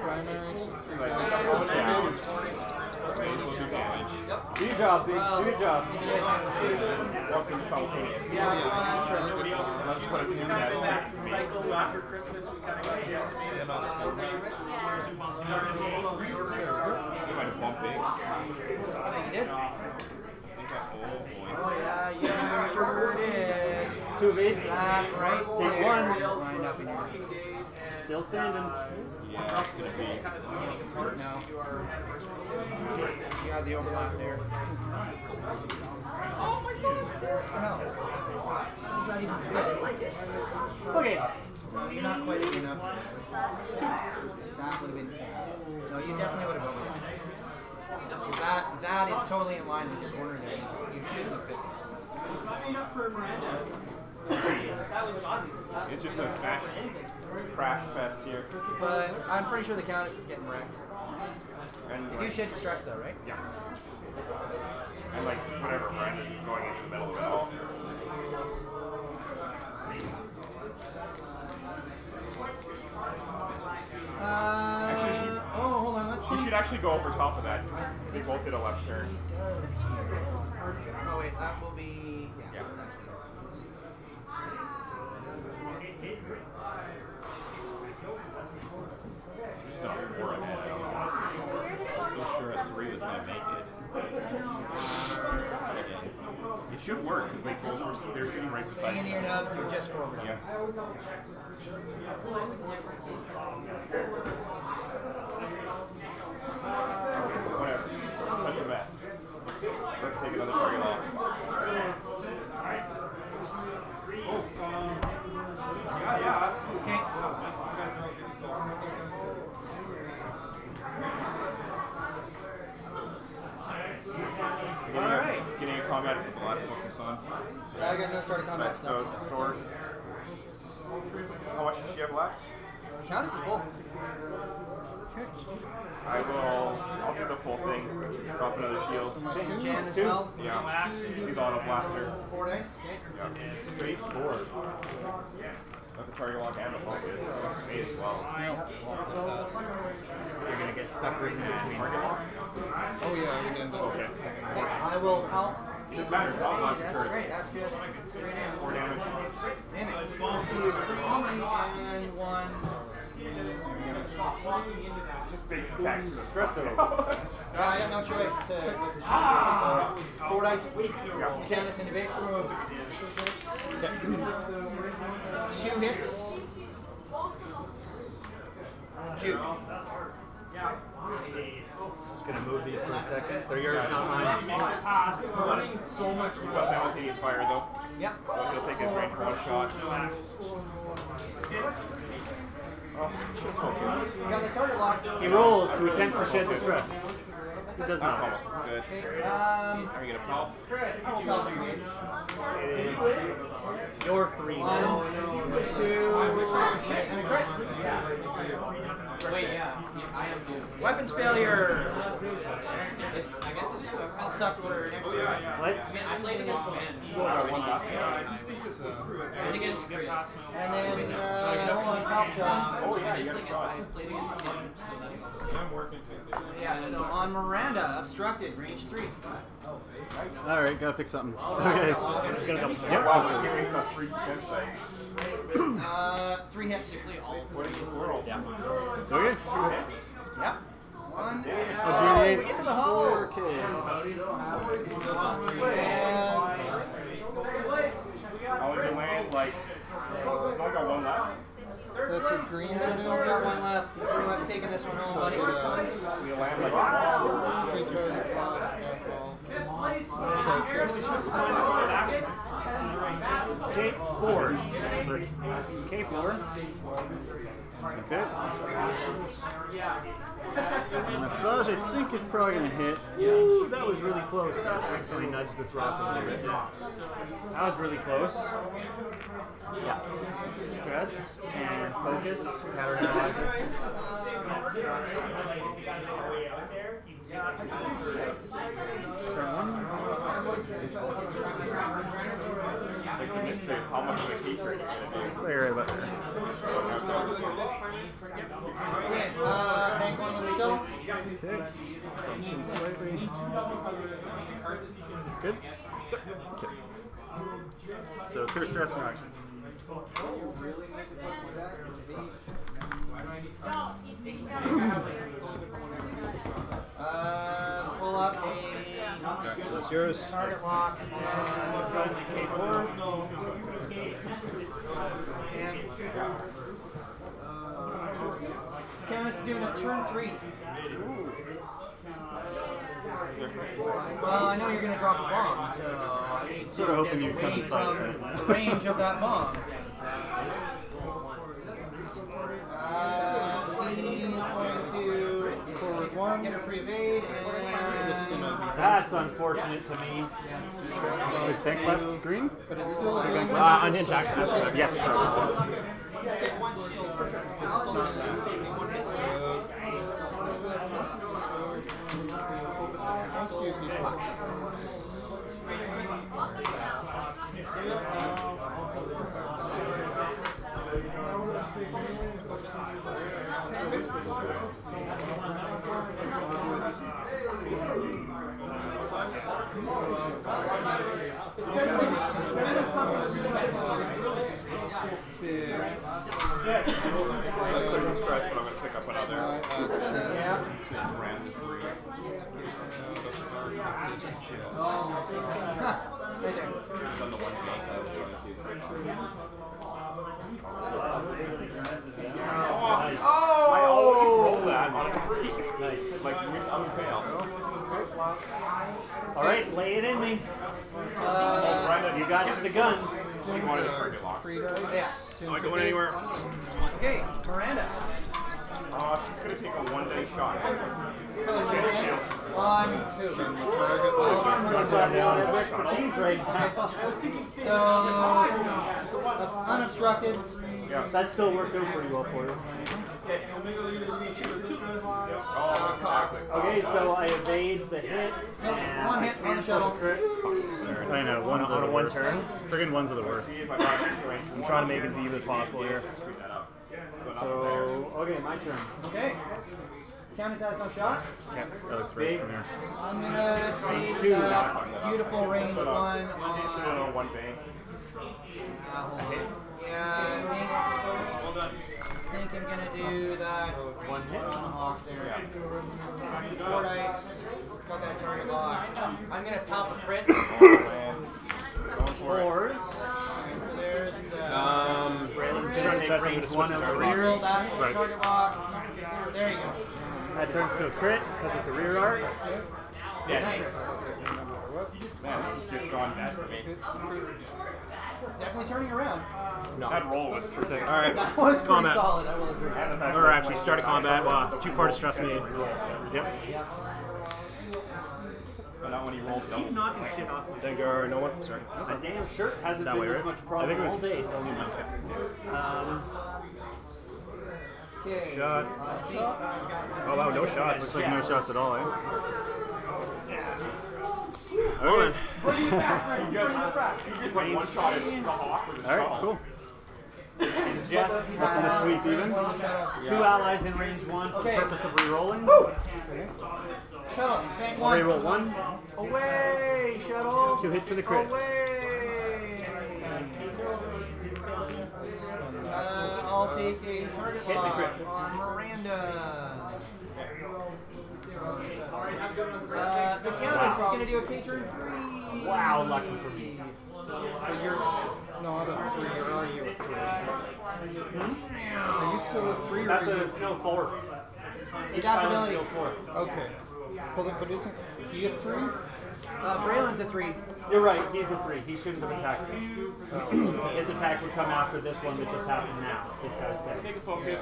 Do your job, Biggs. Do your job. Cycle after Christmas, we kind of got decimated. You did? Oh yeah, you sure did. Two of each. That right Take there. one. Lined up in here. Still standing. No. You had the overlap there. Oh my god, what the hell? It's not even fit. Okay. No, you're not quite big enough. That would have been. No, you definitely would have gone with that. That that is totally in line with your corner there. You should have fit. It's just a smash crash fest here. But I'm pretty sure the Countess is getting wrecked. And You should stress though, right? yeah. And like whatever, Brandon is going into the middle of it all. Uh, Actually, she- oh, hold on, let's He see. should actually go over top of that. They both did a left turn. Oh wait, that will be. Yeah. Yeah. That's me. She's on a four ahead. I don't know. I'm so sure a three was going to make it. It should work because they both were, they're sitting right beside Hang in each here, other. Nubs. You're just forward. Yeah. Whatever. Such a mess. Let's take another target off. Yeah, yeah, absolutely. Okay. Getting All a- right. Getting a combat with the last focus on. I got no start of combat That's those stuff. stores. How much does she have left? Countess is full. I will. I'll do the full thing. Drop another shield. Jan as well. Yeah. Do the auto blaster. Four dice. Okay. Yeah. Straight four. Let the target lock and the focus. Me as well. You're gonna get stuck right in between. Target lock? Oh yeah, I can end up. Okay. I will help. This matters. I'll not That's turn. great. That's just three damage. Four damage. Damage. Two, three, and one. Just big attacks for the Espresso. Uh, I got no choice to with the shot. So four dice. Countess into base. Two hits. Shoot. Just gonna move these for a second. They're yours, not mine. Running so much. You've got simultaneous fire though. Yep. So he'll take his range for one shot. Oh, should focus. You got the target lock. He rolls to attempt to shed the stress. He does That's not. almost as good. Okay. Um. Are we gonna pop? I'll three gauge. It is your three. One, two, and a crit. Wait, yeah, I am too. Weapons failure. It's, I guess it's just whoever. I'll suck for next year. Let's. I played against Ben. And against Chris. And then, uh, hold on, pop shot. Oh yeah, you got a I shot. played against Tim, so that's awesome. I'm working. Yeah, so on Miranda, obstructed, range three. All right, gotta pick something. Okay. I'm just gonna double check. Yep. Wow, so he's got three defense dice. Uh, three hits. What is this world? Yeah. Okay. Yep. One. Oh, G eight. Into the hole. four K. And How would you land? Like, I got one left. That's a green yeah, one. so we got one left. You pretty much taking this one home, buddy. We land like a Three target five. K four. Sorry. K four. Okay. The massage, I think, is probably gonna hit. Ooh, that was really close. Actually nudged this rock a little bit. That was really close. Yeah. Stress and focus. Pattern logic. Turn one. like the mystery of how much of a key turn you're gonna do. Stay right about there. Okay, uh, tank one with the shuttle. Okay. Bumps in slightly. Good? Okay. So, clear stress and actions. Uh, pull up a So that's yours. target lock and K four. And Countess doing a turn three. Well, I know you're going to drop a bomb, so I need to Sort of hoping get you come away and fight, from right? the range of that bomb. Uh, she's going to Forward one. get a free evade and That's unfortunate to me. Is bank left green? But it's still a green. Uh, unhinged action. Yes, correct. I'm clear the stress, but I'm going to pick up another. yeah. Round three. Right there. Done the one game. That's the one to see the Oh! I always roll that on a three. Nice. Like, I'm fail. All right, lay it in me. Uh, Brenda, You got the guns. you wanted a target lock. Three dice. yeah. Am I going anywhere? Okay, Miranda. Uh, she's going to take a one day shot. One, two. Expertise right now. So, uh, unobstructed. Yeah. That still worked out pretty well for you. Okay, so I evade the hit. And One hit on the shuttle. I know, ones On are a the one worst. turn? Friggin' ones are the worst. I'm trying to make it as even as possible here. So, okay, my turn. Okay. Countess has no shot. That looks right from here. I'm gonna take that beautiful range one on. One bank. Yeah, I think, I think I'm gonna do that one hit on the hawk there. Four dice. Got that target lock. I'm gonna pop a crit. Fours. So there's the. Um, Braylon's Sure, gonna that's take right, range it's one switched of to the rear. rear. Roll back, Right. target lock. There you go. That turns to a crit because it's a rear arc. Yeah. Nice. Man, this has just gone bad for me. It's definitely turning around. That roll was pretty. All right, That was pretty combat. solid, I will agree. Or actually, start a combat. Wow, too far to stress me. Yep. And that one he rolls double. Knocking shit off. Dengar, no one. Sorry. A damn shirt hasn't That been way, this right? much I problem think it all was day. Um, Okay. Shot. Oh wow, no shots. Looks like no shots at all, eh? Hold on. He just like one shot at the hawk with his Alright, shuttle. cool. Yes. Looking to sweep even. two allies in range one for Okay. the purpose of re-rolling. Shuttle, bank one. Re-roll one. Away, shuttle. Two hits for the crit. Away. Uh, I'll take a target Hit me lock crit. on Miranda. Uh, the Countess is going to do a K turn three. Wow, lucky for me. But you're not a three, or are you a three? Are you still a three, or That's are you? a no four. Adaptability. Four. Okay. Hold it, but isn't he a three? Uh, Braylon's a three. You're right. He's a three. He shouldn't have attacked me. His attack would come after this one that just happened now. This guy's dead. Take a focus.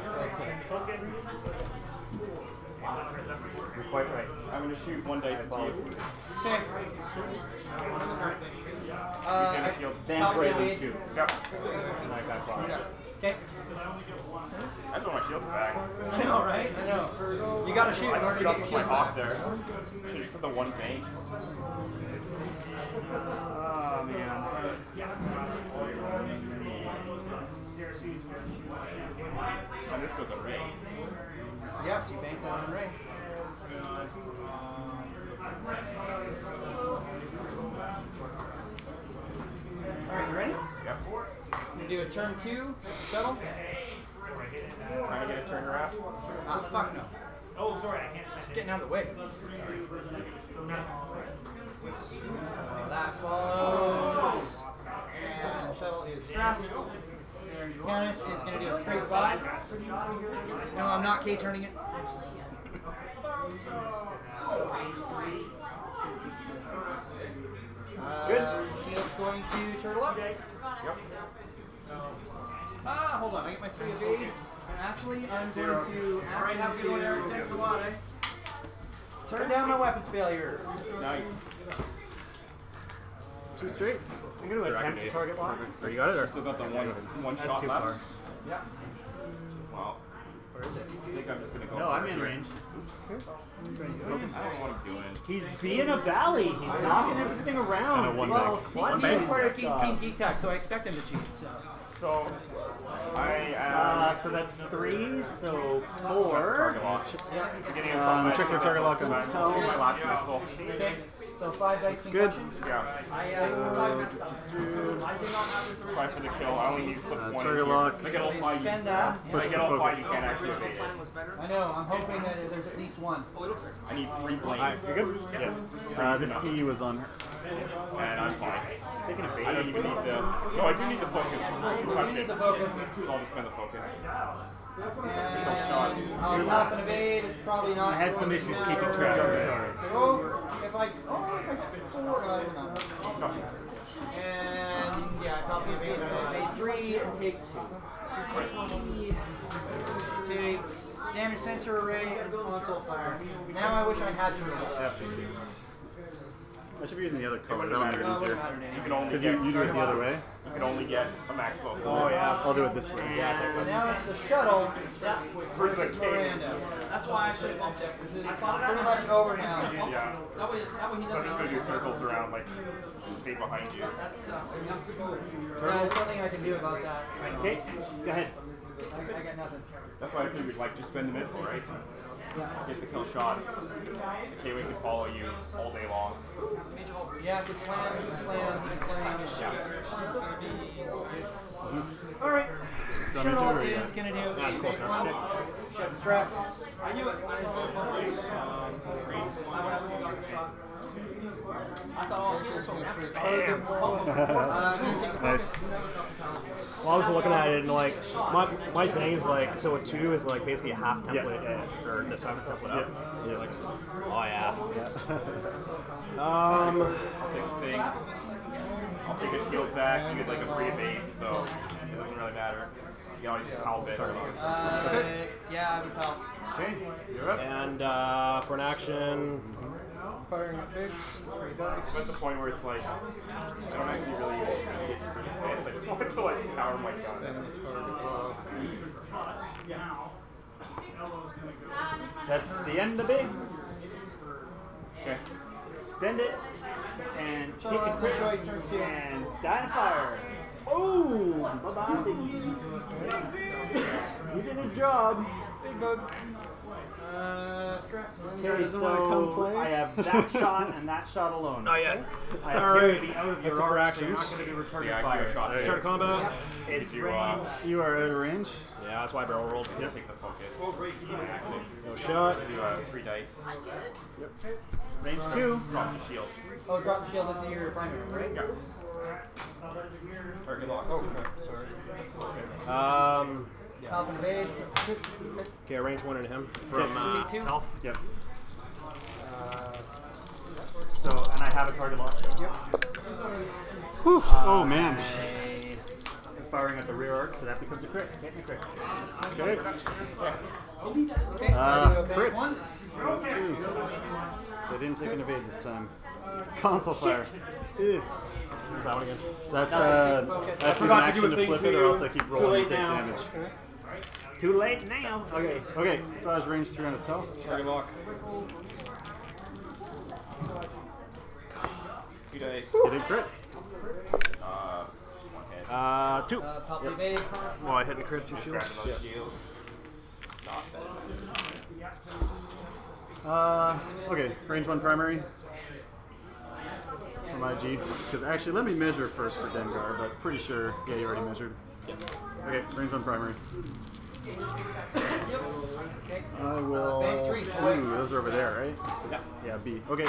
You're quite right. I'm gonna shoot one dice at you. Okay. He's Uh, gonna shield. Then Top Braylon evade. shoots. Yep. And I got blocked. Okay. I throw my shield back. I know, right? I know. You got to shoot in I order to screwed up get with your my shield hawk back. there. Should have just the one bank. Oh man. And this goes away. Yes, you banked that on Ray. Alright, you ready? Yep. I'm gonna do a turn two, shuttle. Trying to get a turn around. Ah, fuck no. Oh, sorry, I can't. Just getting out of the way. So that follows. And shuttle is stressed. Countess is gonna do a straight five. No, I'm not K turning it. Uh, Good. Shield's going to turtle up. Yep. Ah, hold on. I get my three evade. And actually, I'm going to Alright, have a good one, Eric. actually Thanks a lot, eh? turn down my weapons failure. Nice. Two straight. I'm going to attempt to target lock. Or you got it, or? Still got the one one That's shot too left. far. Yeah. Wow. Where is it? I think I'm just gonna go. No, for I'm it in here. range. I don't know what I'm doing. He's being a bally. He's knocking everything around. And a one Well, What? he's part of Team Geek Tech, so I expect him to cheat. So. So I Uh, am so that's three, so four. target lock. Getting a Um, front check your target lock on my, tell. my last missile. Okay. So five dice good. concussion. Yeah. I uh, Try for the kill. I only need flip Uh, one. target here. lock. If I get all five, you, spend that. if I get all five, you can't actually evade it. I know. I'm hoping that there's at least one. I need three blades. You're good? Yeah. Uh, this E was on her. And I'm fine. Taking a bait. I don't even need the. No, I do need the focus. You need the focus. So I'll just spend the focus. And I'll pop and evade. It's probably not. I had some going issues to keeping matter. track. I'm sorry. Oh, if I oh if I get four, no, that's enough. And yeah, I copy evade. I'm gonna evade three and take two. Takes damage sensor array and console fire. Now I wish I had to roll. F C Cs. I should be using the other It color. wouldn't That'll make matter. it easier. You can only Because get you, you do it the other way. You can only get a maximum of four. Oh yeah. I'll do it this way. Yeah. So now it's the shuttle Yeah. versus Miranda. That's why I should have bumped it. This is pretty much over now. Yeah. That way, that way he So I'm doesn't just gonna do circles around, like, stay behind you. That's, uh, Yeah, there's nothing I can do about that. Okay, go ahead. I, I got nothing. That's why I figured, like, just spend the missile, right? Yeah. Get the kill shot. K-Wing can follow you all day long. Yeah, good slam, good slam, good slam. Yeah. Alright. Do you want me to, Shuttle or you is got- gonna do That's a close big enough. one. Shut stress. I knew it. I thought all people were so happy. Uh, I'm gonna take a Nice. focus. Well, I was looking at it and like my my thing is like so a two is like basically a half template Yeah. uh, or the seventh template up. Yeah. Like, oh yeah. Yeah. Um. I'll take the thing. I'll take a shield back. You get, like, a free evade, so it doesn't really matter. You can always pal bit. Uh, yeah, I'm pal. Okay, you're up. And uh, for an action, Firing at pigs, three dice. I'm at the point where it's like, I don't actually really need it for defense. I just want to, like, power my gun. And target lock. That's the end of bigs. Okay. Spend it and So, take uh, a quick choice, turn two. and die in fire. Oh, bye bye. He did his job. Big bug. Uh, stress. Okay, doesn't wanna come so play? I have that shot and that shot alone. not yet. I have All carried right. the out of That's your it for arc, so you're actions. not going to do return Yeah, I fire. give a shot. There Start you go. combat. It's You, uh, range. You are out of range. Yeah, that's why I barrel rolled. I'll take the focus. Actually, No shot. do uh, three dice. Range two. Drop the shield. Oh, drop the shield. This is your primary, right? Yeah. Target lock. Okay, sorry. Um. Top and evade. Okay, range one into him from uh, Take two. Tel. Yep. So, and I have a target lock. Whew. Oh man. I'm firing at the rear arc, so that becomes a crit. Hit me crit. Okay. Okay. Uh, okay, crit. one. Goes through. So I didn't take an evade this time. Console fire. Ew. What's that one again? That's uh, I have to use an forgot to action do a to thing flip to it, or you. else I keep Too rolling late and take now. damage. Too late now. Okay. Okay, Saj range three on a tell. Target lock. Two dice. You did crit. Uh, one hit. Uh, two. Uh, pop the evade. Well, I hit the crit two shields. Grab another shield. Not bad. Uh, okay, range one primary. For my G. Because actually, let me measure first for Dengar, but pretty sure, yeah, you already measured. Okay, range one primary. I will. Bank three, boy. Ooh, those are over there, right? Yeah. Yeah, B. Okay.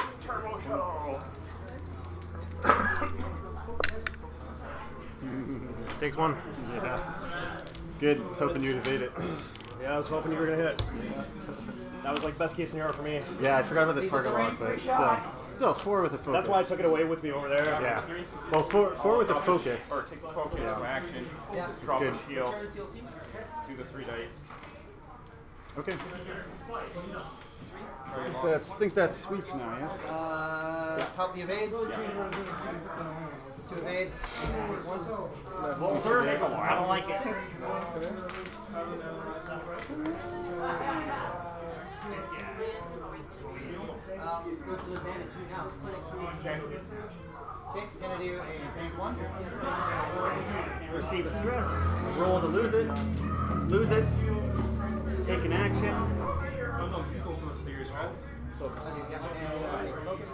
Takes one. Yeah. It's good. I was hoping you'd evade it. Yeah, I was hoping you were gonna hit. That was like best case scenario for me. Yeah, I forgot about the These target are lock, range but three still, shot. still four with a focus. That's why I took it away with me over there. Yeah. Well, four, four with a focus. Or take the focus Yeah. from action. Yeah. Drop good. the shield. Do the three dice. Okay. Target lock. That's, I think that's sweep now, yes? Uh, pop the evade. Two evades. Well, sir, I don't like it. Um, goes to advantage now. Okay. Okay, gonna do a bank one. Receive a stress. Roll to lose it. Lose it. Take an action. Clear your stress. And uh, focus.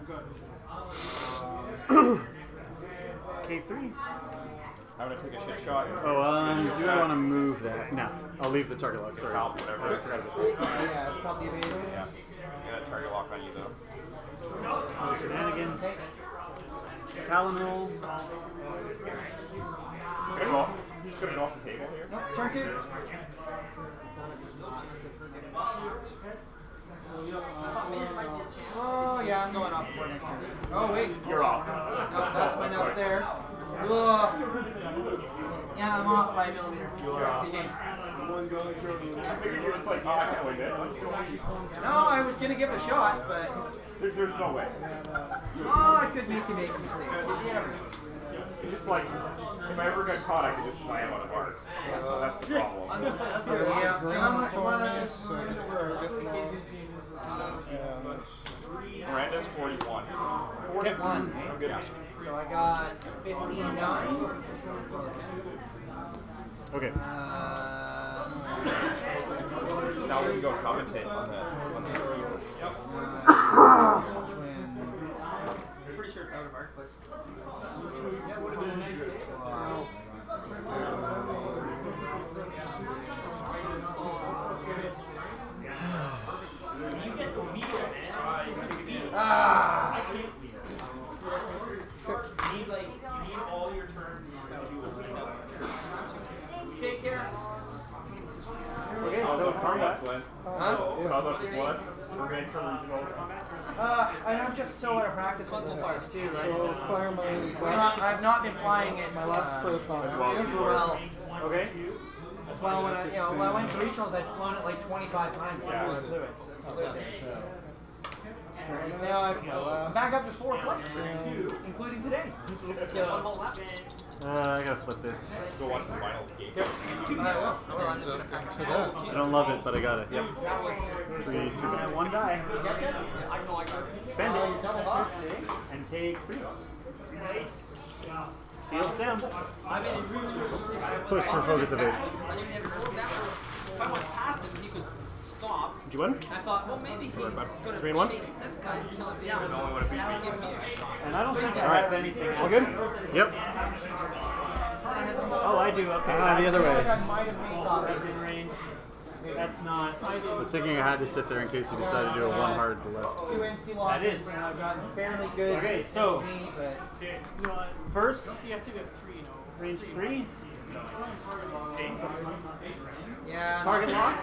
K three. I'm gonna take a shit shot. Oh, um, do I want to move that? No, I'll leave the target lock, sorry. Pal, whatever. I forgot about that. Yeah, pop the evade. Yeah. Got a target lock on you though. No shenanigans. Talon roll. Just gonna go off, just gonna go off the table here. Nope, turn two. Oh, yeah, I'm going off before next turn. Oh, wait. You're off. No, that's my notes there. Ugh. Yeah, I'm off by a millimeter. You are off. Good game. I figured you were just like, oh, I can't win this. I'm just going. No, I was gonna give it a shot, but There, there's no way. oh, I could make you make a mistake. You never know. It's just like, if I ever got caught, I could just slam on a mark. That's, that's the problem. Yeah, and how much was? Miranda's forty-one. forty-one. I'm good. So I got fifty-nine. Okay. Uh, Now we can go commentate on the on the field. I'm pretty sure it's out of mark, but ah. You need like you need all your turns to do a window. Take care. Okay, so combat. Glenn. Huh? How's up the blood? We're ready for regionals. Uh, and I'm just so out of practice on this part too, right? So fire my I'm not, I've not been flying it my last uh, spur combat. well. super well. Okay. As well, when I, you know, when I went to regionals, I'd flown it like twenty-five times before I flew it. So, flew there, so. Whereas now I've, I'm back up to four flights, including today. So, Uh, I gotta flip this. Go watch the final game. I don't love it, but I got it. Yep. Three, three. And one die. Spend it. And take three. Fields down. Push for focus evasion. If I went past him, he could stop. Did you win? I thought, well, maybe he's going Three to and one? chase this guy and kill him down. That would give me a shot. And I don't think I All right. have anything. All good? Yep. Oh, I do. Okay. Ah, the other way. I might have made top That's in range. That's not. I was thinking I had to sit there in case you decided to do a one hard left. two N C losses. That is. And I've gotten fairly good. Okay, so me, but first, You have to go three, you know. range three. yeah. Target lock.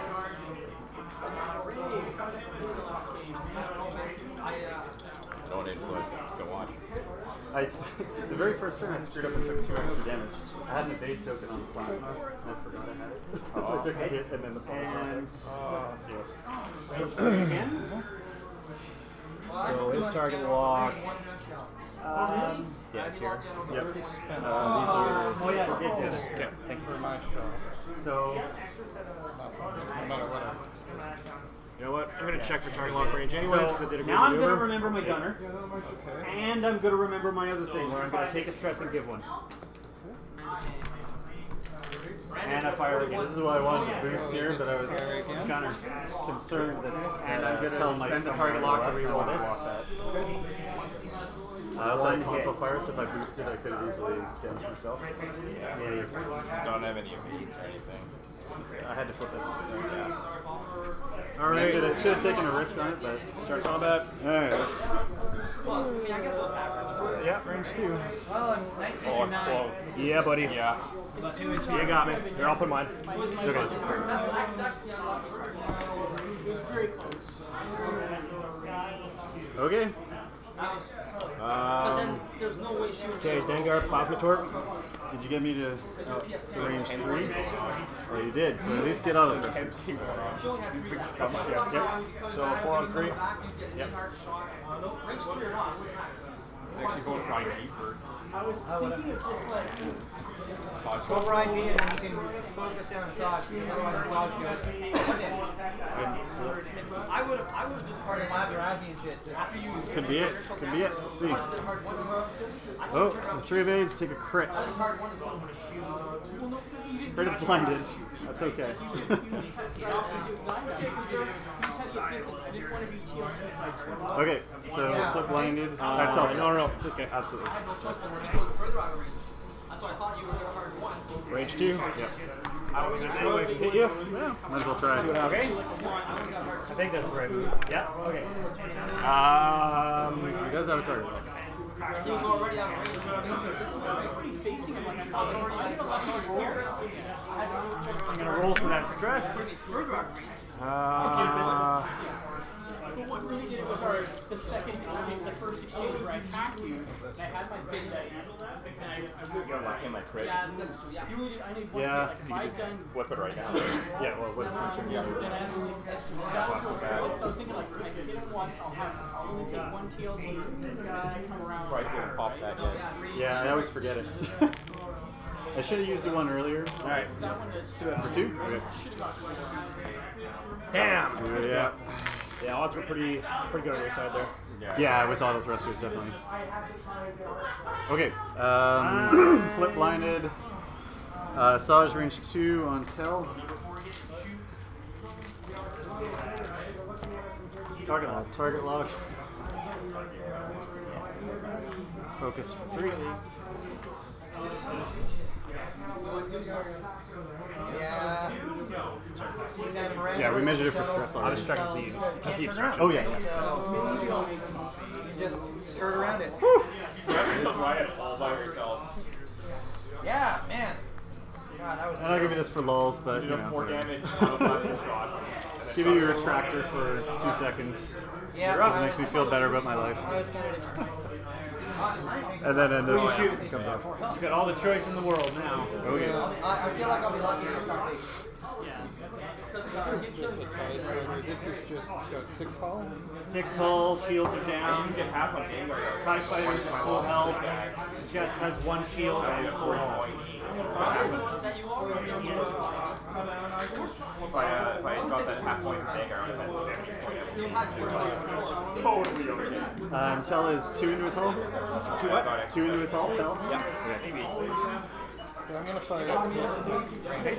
Don't influence. Just go watch. I, the very first turn I screwed up and took two extra damage. I had an evade token on the plasma, and I forgot I had it. So I took a hit and then the And plasma. again. So is target lock. Um, Yes, here. Yep. Uh, these oh yeah, it did. Yes. Okay. Thank you. For my shot. So No matter what I You know what? I'm gonna check for target lock range anyways because I So did a good now I'm maneuver. gonna remember my gunner, and I'm gonna remember my other thing where I'm gonna take a stress and give one. And I fire again. This is why I wanted to boost here, but I was Gunner. concerned that And uh, I'm gonna tell my spend the my target lock to left, and I reroll wanted this. block that. I also had console fire, so if I boosted, I could have easily damaged myself. Yeah. Don't have any evades or anything. I had to flip it. Yeah. All right, could have, could have taken a risk on it, but Start combat. all right. Let's, Well, I mean, I guess those average. Yeah, range two. Well, I'm nineteen Oh, and it's nine. close. Yeah, buddy. Yeah. You got me. Here, I'll put mine. okay. That's, that's the unlock. It was very close. Okay. But then there's no way she was Okay, Dengar, Plasma Torp. Did you get me to, uh, to range three? Oh, you did. So at least get out of this. Yep. So four on three. Yep. Actually, go with I G first. I was thinking of just like, Go for I G and then you can focus down Asajj, because otherwise Asajj goes, what did? I would have I would have just started Maserati and shit. After you This could be it. Could be it. Let's see. Oh, so three evades, take a crit. Crit is blinded. That's okay. Okay, so flip blinded. Uh, That's all. no, no, no, this guy. Absolutely. that's why I thought you were going hard one. Range two. Yep. I was gonna anyway hit you. Yeah, might as well try. Okay. I think that's the right move. Yeah. Okay. Um. He does have a target. He was already out of range. This is already facing him like I was already like, I was already here. I had to move I'm gonna roll for that stress. further out of range. Uh. But what really did it was our the second exchange, the first exchange where I attacked you, and I had my big dice, and I, I You got lucky in my crit. yeah, that's true. Yeah, you really did. I need one Yeah, like five gun. Flip it right now. Yeah, well, what's my turn? Yeah, then as as to that was so I was thinking like I can hit him once, I'll have I'll only take one T L G, this guy come around. Probably didn't pop that yet. Yeah, I always forget it. I should have used the one earlier. All right. That one is For two? Okay. Damn. Two, yeah. Yeah, odds were pretty pretty good on your side there. Yeah, with auto thrusters, definitely. Okay, um, flip blinded. Uh, Saj range two on Tel. Target Uh, lock. target lock. Focus for three. Yeah. Yeah, we measured it for stress I already. was checking for you. Just the obstruction. Oh, yeah. So, you just skirt around it. Try it all by yourself. Yeah, man. God, that was And I'll give you this for lulls, but You you know, know, four whatever. damage on a five shot. Give you your retractor for two seconds. yeah, Because it I makes me was- feel better about my life. I was kind of disappointed. And then end up comes off. You've got all the choice in the world now. Oh yeah. I, I feel like I'll be lucky to start big. This is just a TIE fighter. This is just got six hull. Six hull, shields are You down. get half on Vanguard. TIE fighters are full health. Jess has one shield and four hull. If I, uh, if I had got that half point from Vanguard, I would have had seventy points. Totally over here. Um, Tel is two into his hull. Two what? Two into his hull, Tel. Yeah. Maybe. Yeah, I'm gonna fire it.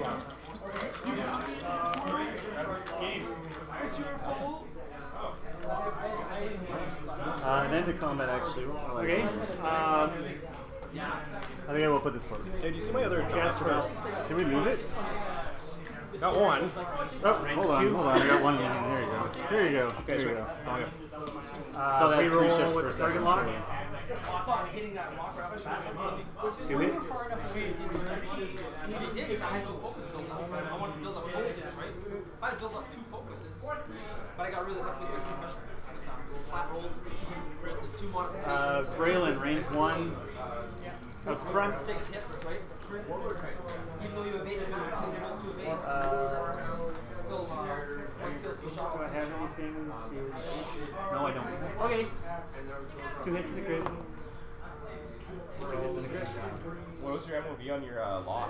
Uh, an end of combat actually. Well, Okay. Um, I think I will put this forward. Hey, do you see my other chest for Did we lose it? Got one. Oh, hold on, hold on. I got one in there. There you go. There you go. There you go. Okay. Thought I had three ships reroll for with a the target second. lock. hitting that rock right off the bat. Two hits. Far enough away to do it. And it did because I had no focus built up. I wanted to build up focuses, right? If I had built up two focuses, but I got really lucky with the concussion. I was uh, flat rolled, the two modifications. Uh, Braylon, range one. Up front. Six hits, right? Even though you evaded two, two evades. Uh, Still, uh, one kill, two shots. do I have anything to... No, I don't. Okay. Two hits in the crit. Two hits in the crit. What was your M O V on your uh, loss?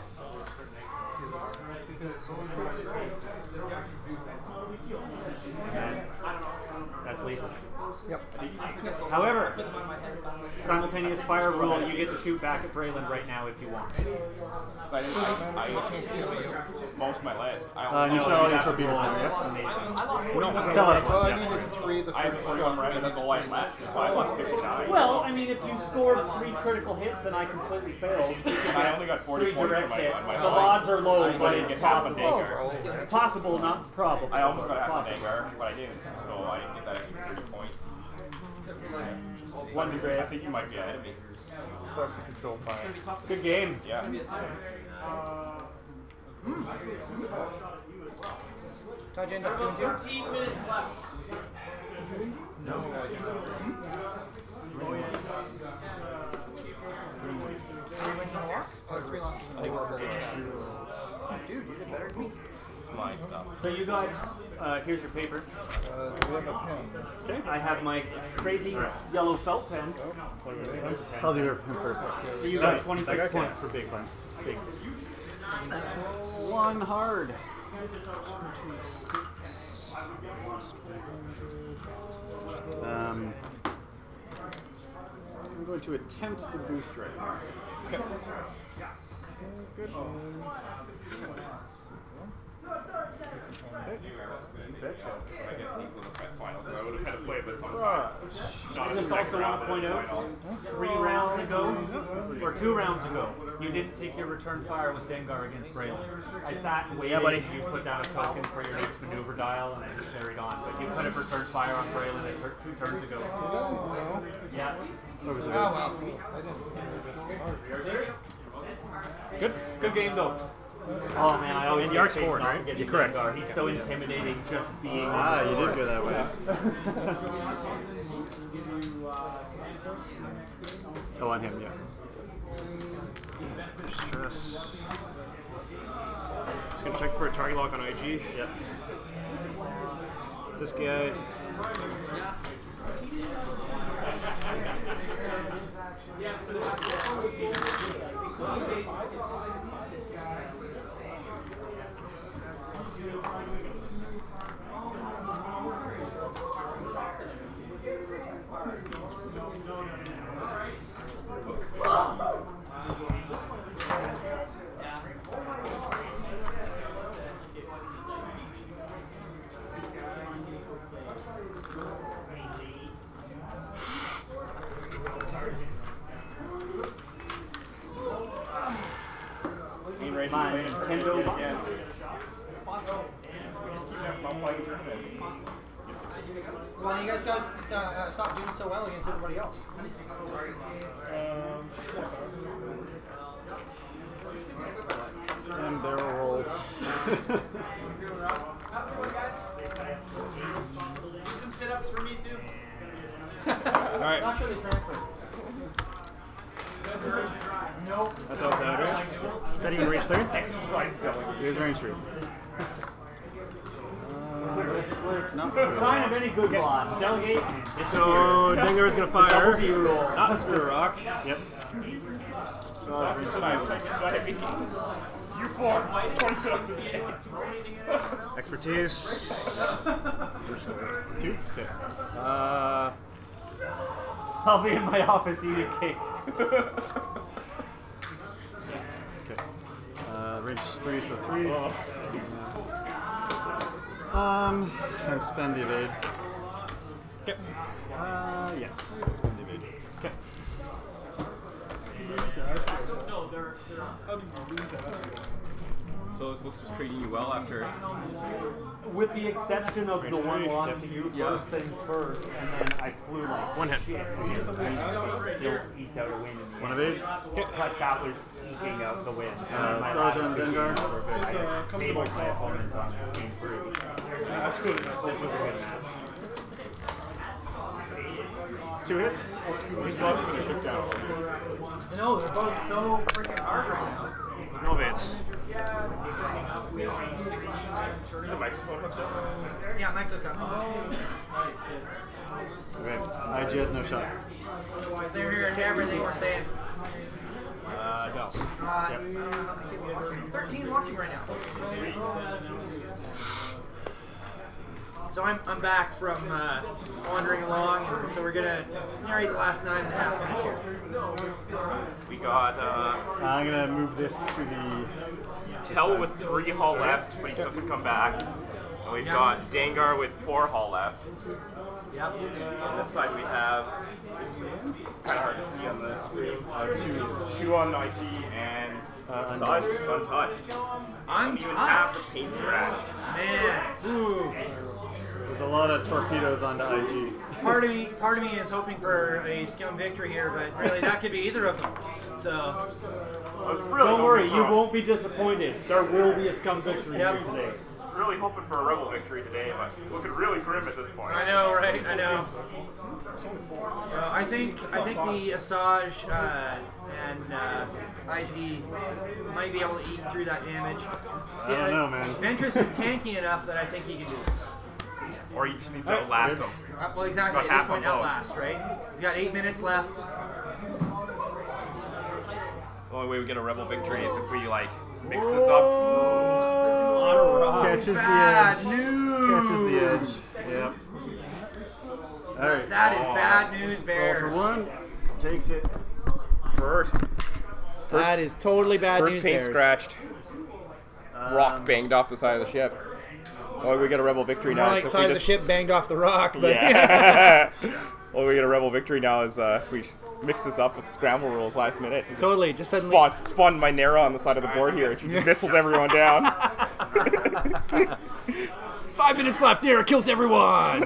That's, that's lethal. Yep. However, simultaneous fire rule, you get to shoot back at Braylon right now if you want. I didn't, I, I, most of my list. I Uh, and you only shot all your That's torpedoes cool. now, yes? Amazing. no, Tell us. Well, I Yeah. needed three. The I had first three shot. on red, and that's all I had left. So I lost fifty-nine. Well, I mean, if you scored three critical hits and I completely failed, you could I get only got forty three points direct on my, hits. on my The life. odds are low, I but didn't it's get half a possible. Vanguard. Possible, not probable. I almost got half a Possible. Vanguard, but I didn't. So I didn't get that extra thirty points. One degree. I think you might be ahead of me. Pressure control fire. Good game. Yeah. How'd you end up doing two? thirteen minutes left. Three wins and a loss? Oh, three losses and a loss. Dude, you did better than me. My stuff. So you got, uh, here's your paper. Uh, do we have a pen? I have my crazy yellow felt pen. I'll do it first. So you got twenty-six points for big one. Big. One hard. Um, I'm going to attempt to boost right now. Looks good. I would have had to play it with some Such. I just also want to point out, three rounds ago, or two rounds ago, you didn't take your return fire with Dengar against Braylon. I sat and waited, Yeah, buddy. you put down a token for your next maneuver dial, and I just carried on. But you could have returned fire on Braylon at tur- two turns ago. No. Yeah. What was it? Oh, well. I didn't. Good. Good game, though. Oh man, I always And get Yark's faced forward, off right? against You're correct. Dengar. He's so intimidating just being. Ah, on the you did board. go that way. Oh, on him, yeah. Stress. Just gonna check for a target lock on I G. Yep. This guy. My Nintendo box. Well, you guys got to uh, stop doing so well against everybody else. Damn barrel rolls. Do some sit-ups for me too. Alright. Not sure they transfer. Nope. That's outside, right? Is that even range third? Exercise telling. Here's range three. Uh, this like not Sign of any good boss. Delegate. So Dengar's gonna fire. Double D roll. Not Screw Rock. Yep. so it's range three. You four, twenty sit-ups is it. Expertise. Two? Okay. Uh, I'll be in my office eating cake. Okay. Uh, range three, so three. Um, and spend evade. okay. Uh, yes. Spend evade. Okay. So this looks just treating you well after. With the exception of the one three. loss to you, first things first, and then I flew like One hit. shit. And still eked out a win. in the One end. evade. But that was eking out the win. Uh, My Sarge last on two Dengar. games were good. I fabled my opponent on game three. This was a good match. Two hits. No, they're both so freaking hard right now. No advance. Yeah, Mexico. Okay. I G has no shot. They're here to everything we're saying. Uh, Dells. Uh, thirteen watching right now. So I'm, I'm back from uh, wandering along, and so we're gonna narrate the last nine and a half minutes here. We got uh, I'm gonna move this to the. Tell with three hull left, but he still can come back. And we've Yeah. got Dengar with four hull left. Yep. On this side we have, it's kind of hard to see on the screen, Uh, two. two on I G and Uh, Sarge is untouched. I'm Even half touched. the paint scratched. Man, ooh. There's a lot of torpedoes onto I G. Part of me, part of me is hoping for a scum victory here, but really that could be either of them. So, I was really Don't worry, hoping you for a- won't be disappointed. There will be a scum victory Yep. here today. I was really hoping for a rebel victory today, but looking really grim at this point. I know, right? I know. So I think I think the Asajj uh, and uh, I G might be able to eat through that damage. I don't know, man. Ventress is tanky enough that I think he can do this. Or he just needs to outlast him. Uh, well, exactly. He's At got this half point, a vote. outlast, right? He's got eight minutes left. The only way we get a rebel victory is if we like mix this up. Catches the Bad edge. news. Catches the edge. Yep. Alright. That is Oh. bad news, Roll Bears. for one. Takes it. First, That is totally bad first news, paint Bears. scratched. Rock Um, banged off the side of the ship. Oh, we get a rebel victory More now. like so if side we of the just- ship banged off the rock, but Yeah. Well, we get a rebel victory now is uh, we just mix this up with the scramble rules last minute. and just Totally, just suddenly- spawn, spawn Minera on the side of the board here, and she just missiles everyone down. five minutes left. Nera kills everyone.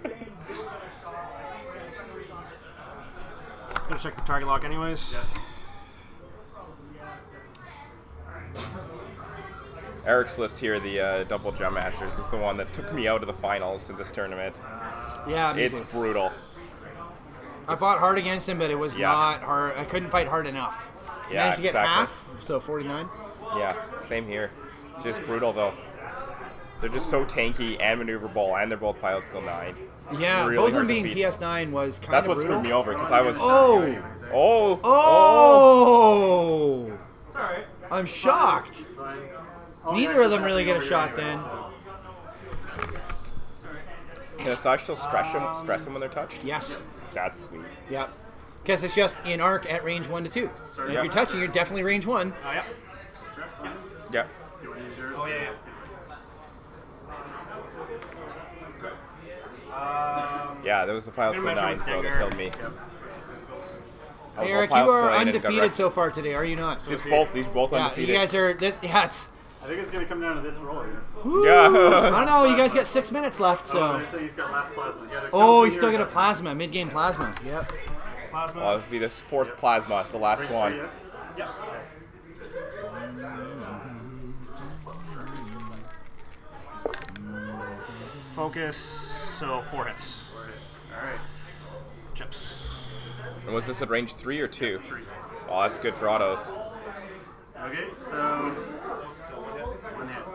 Gonna check the target lock anyways. Eric's list here, the uh, Double Jump Masters, is the one that took me out of the finals in this tournament. Yeah, me It's too. brutal. I fought hard against him, but it was Yeah. not hard. I couldn't fight hard enough. Yeah, Managed to get exactly. half, so forty-nine. Yeah, same here. Just brutal though. They're just so tanky and maneuverable, and they're both pilot skill nine. Yeah, Really both of hard them to being beat. P S nine was kind That's of what brutal. screwed me over because I was. Oh! Oh! Oh! Sorry. I'm shocked. Neither of them really get a shot then. Can Asajj still stress them, stress them when they're touched? Yes. That's sweet. Yep. Because it's just in arc at range one to two. And if Yeah. you're touching, you're definitely range one. Oh, yeah. Yeah. Oh, yeah, yeah. Um, Yeah, there was the pilot skill measure nines with though that Dengar. killed me. Yep. I was all Eric, pilot you skill are eight and got undefeated wrecked. so far today, are you not? These both, these both Yeah, undefeated. you guys are. This, yeah, it's. I think it's going to come down to this roll here. Yeah. I don't know. You guys got six minutes left, so. Oh, they say he's got last plasma. Yeah, there Oh, comes you in still here, get a that's- plasma, mid-game plasma. Yep. Plasma. Well, it'll be this fourth plasma, the last Range one. three, yes? Yeah. Focus, so four hits. Four hits. All right. Chips. And was this at range three or two? Oh, that's good for autos. Okay, so one hit.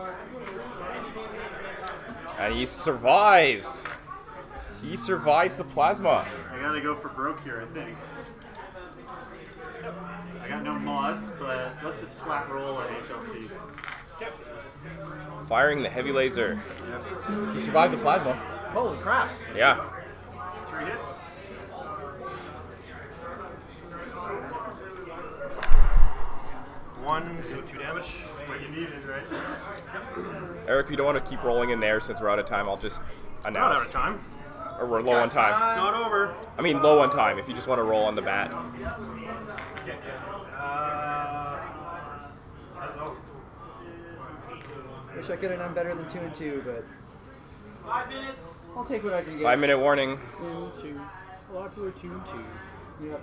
And he survives. He survives the plasma. I gotta go for broke here, I think. I got no mods, but let's just flat roll at H L C. Firing the heavy laser. Yep. He survived the plasma. Holy crap. Yeah. Three hits. One, so two damage. What you needed, right? Eric, if you don't want to keep rolling in there since we're out of time, I'll just Not out announce. of time. Or we're low on time. It's not over. I mean, low on time if you just want to roll on the bat. Okay. Uh, that's all. Wish I could have done better than two and two, but Five minutes. I'll take what I can get. Five minute warning. Two, two. Lockwood, two and two. Yep.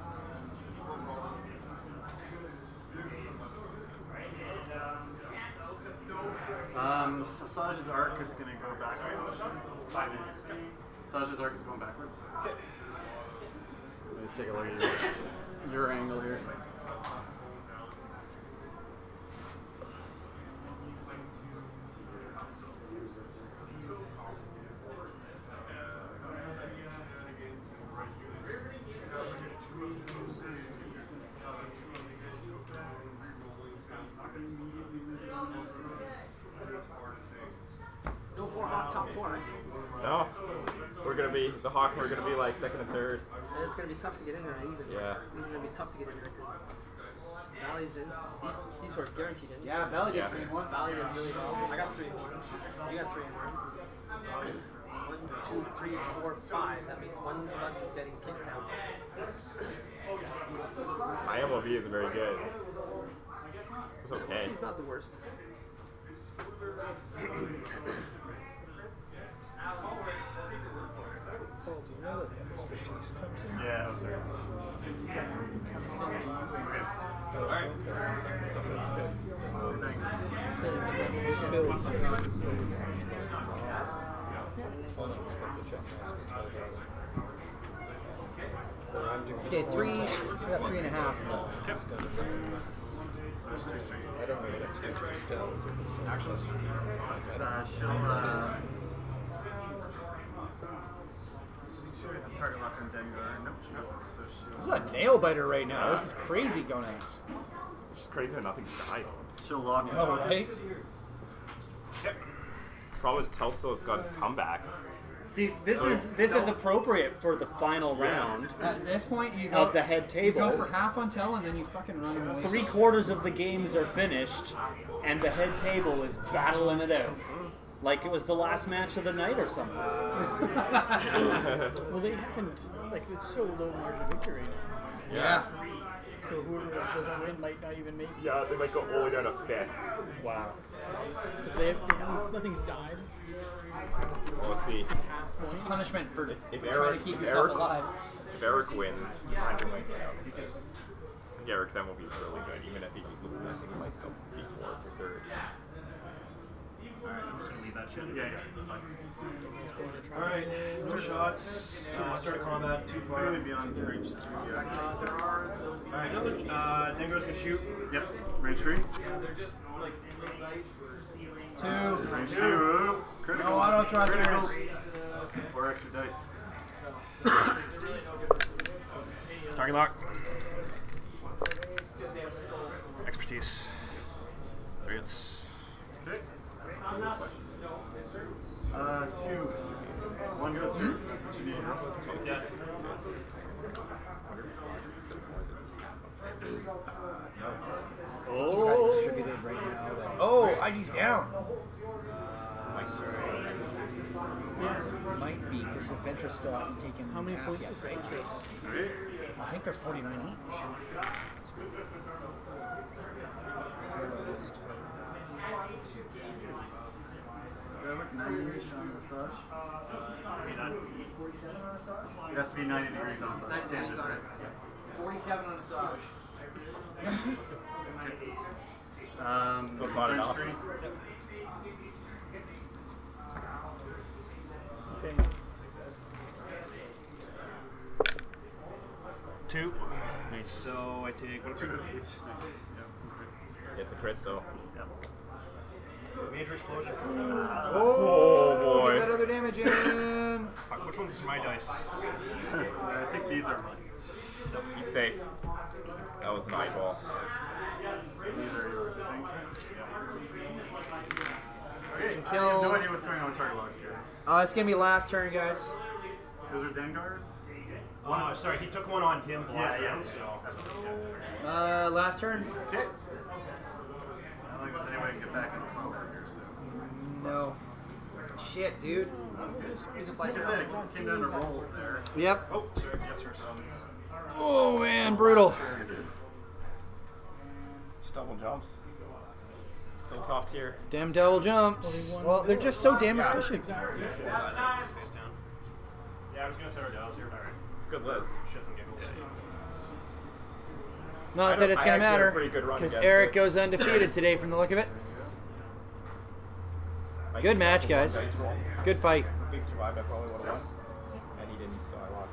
Um, Asajj's arc is going to go backwards. Five minutes. Asajj's arc is going backwards. Okay. Let's take a look at your, your angle here. No four hawk top four. Right? No. We're gonna be the Hawk. We're gonna be like second and third. And it's gonna be tough to get in there. Even. Yeah. It's even gonna be tough to get in there. Valley's in. These, these are guaranteed in. Yeah, Valley did Yeah. three and one. Valley did really well. I got three and one. You got three and one. One, two, three, four, five. That means one of us is getting kicked out. My M O V isn't very good. It's okay. He's not the worst. Yeah, no, sir. Alright. Okay, three. I got three and a half. I don't know what extra spells or the actions. I don't Uh, she'll, uh... Target lock on Dengar. Nope, nope. So This she'll... is a nail biter right now. This is crazy, Gonads. It's just crazy that nothing died. She'll lock Oh, right? Problem is, Telstar has got his comeback. See, this is this is appropriate for the final round At this point, you go of the head You table. go for half on tell, and then you fucking run away. Three quarters of the games are finished, and the head table is battling it out. Like it was the last match of the night or something. Well, they happened, like, it's so low margin of victory now. Yeah. So whoever doesn't win might not even make. Yeah, they might go all the way down to fifth. Wow. Because they, have, they haven't, nothing's died. Well, let's see. It's a punishment for If trying Eric, to keep if yourself Eric, alive. if Eric wins, I can win. Yeah, Eric's M O V is really good. Even if he loses, I think he might still be fourth or third. Alright, I'm just gonna leave that shit. Yeah, yeah, that's fine. Alright, two shots. Uh, start of combat, too far. Clearly beyond reach. Alright, uh, Dingo's gonna shoot. Yep, range three. Two. Range two. Critical. No auto thrusters. Four extra dice. Target lock. Expertise. Three hits. Okay. Uh, two. One goes through. That's what you need. Yeah. He's got distributed right now. Oh, I G's down. Might be, because the Ventress still hasn't taken How many half points yet. is Ventress? I think they're forty-nine each. ninety on massage. It has to be ninety degrees on massage. Tangent, right? forty-seven on massage. Um, So it's not range enough. three. Okay. Two. Nice. So I take one, two. Get the crit though. Yep. Major explosion. Oh boy. Get that other damage in. Fuck, which one's my dice? I think these are mine. He's safe. That was an eyeball. These are yours, I think. Okay, I Kill. have no idea what's going on with target locks here. Uh, it's gonna be last turn, guys. Those are Dengars? Oh, sorry, he took one on him. Yeah, yeah. So. Uh, last turn. Okay. I don't think there's any way to get back in the flow here, so. No. Shit, dude. Like I said, it came down to rolls there. Yep. Oh, sorry, that's yours. Oh man, brutal. Just double jumps. Still top tier. Damn double jumps. Well, they're just so damn efficient. Face down. Yeah, I was gonna set our dials here. Alright. It's a good list. Shit and giggles. Not I that don't- it's I gonna actually had a matter, pretty good run because against Eric it. goes undefeated today from the look of it. Like, Good match, one guys. dice roll. Good fight. If Big survived, I probably would have won. And he didn't, so I lost.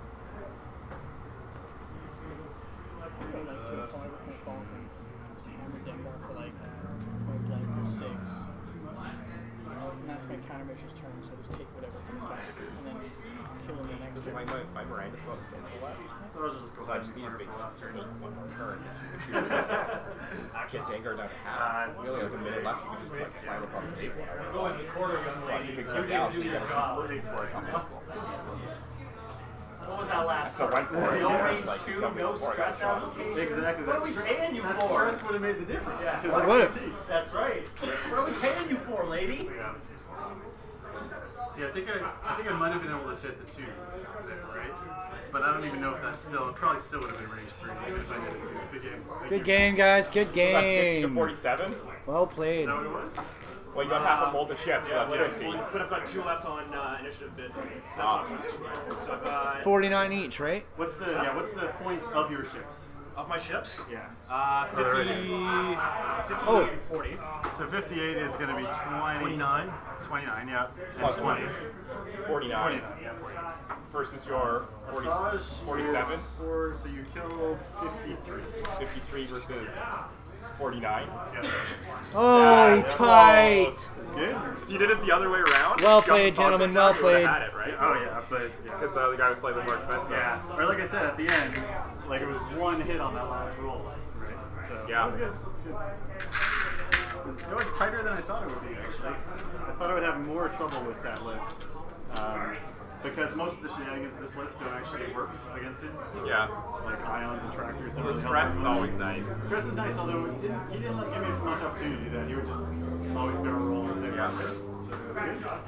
I feel like too far with my Falcon. Just hammer Dengar for like point blank for six. And that's my countermeasure's turn, so I just take whatever comes back and then kill him the next So my, turn. my, my Miranda still has a left. So I'll just go So I back just to need to make last turn. take one more turn. Get Dengar down to half. We only have a minute left. You can just like slide across the table. Go in the quarter, young Well, lady. you can You come didn't down, do so you your gotta job. shoot before I come muscle. What was that last So part? one for it, No yeah, range it's like two, you come no before I stress got shot. application. Exactly. What are we That's paying you that for? stress would have made the difference. Yeah. Because What of would it? expertise. That's right. What are we paying you for, lady? Yeah. See, I think I, I think I might have been able to fit the two there, right? But I don't even know if that's still, it probably still would have been range three even if I did it too. Good game. Good game, guys. Good So that's fifty to game. forty-seven. Well played. Is that what it was? Well, you got half a bolted ship, so that's Yeah, fifty. one, but I've got two left on uh, initiative bid. So that's Ah. not much. So I've got forty-nine each, right? What's the, yeah, what's the points of your ships? of my ships. Yeah. Uh, fifty, fifty-eight Oh. and forty. So fifty-eight is going to be twenty. twenty-nine. twenty-nine, yeah. And Plus twenty. forty-nine. forty-nine, yeah, forty-nine. Versus your forty, Massage forty-seven. is four, so you kill fifty-three. fifty-three versus forty-nine. Yeah. Oh, That's tight. That's good. If you did it the other way around, Well you got played, the gentlemen, Falcon well down, you would've played. Had it, right? Oh yeah, but yeah. Because the other guy was slightly more expensive. Yeah. Or like I said at the end, like it was one hit on that last roll, right? So Yeah. it was good. It was good. It was, it was tighter than I thought it would be actually. I thought I would have more trouble with that list. Um, because most of the shenanigans of this list don't actually work against it. Yeah. Like ions and tractors. don't Well, really stress help is me. always nice. Stress is nice, although it didn't, he didn't like, give me as much opportunity to do that. He would just always barrel roll and then Yeah. so it was good.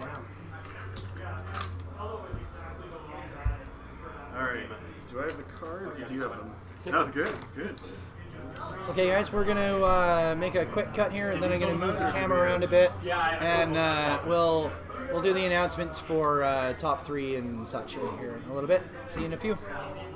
Alright. Do I have the cards or do you have them? That was good. It's good. Okay, guys, we're gonna uh, make a quick cut here, and then I'm gonna move the camera around a bit, and uh, we'll we'll do the announcements for uh, top three and such here in a little bit. See you in a few.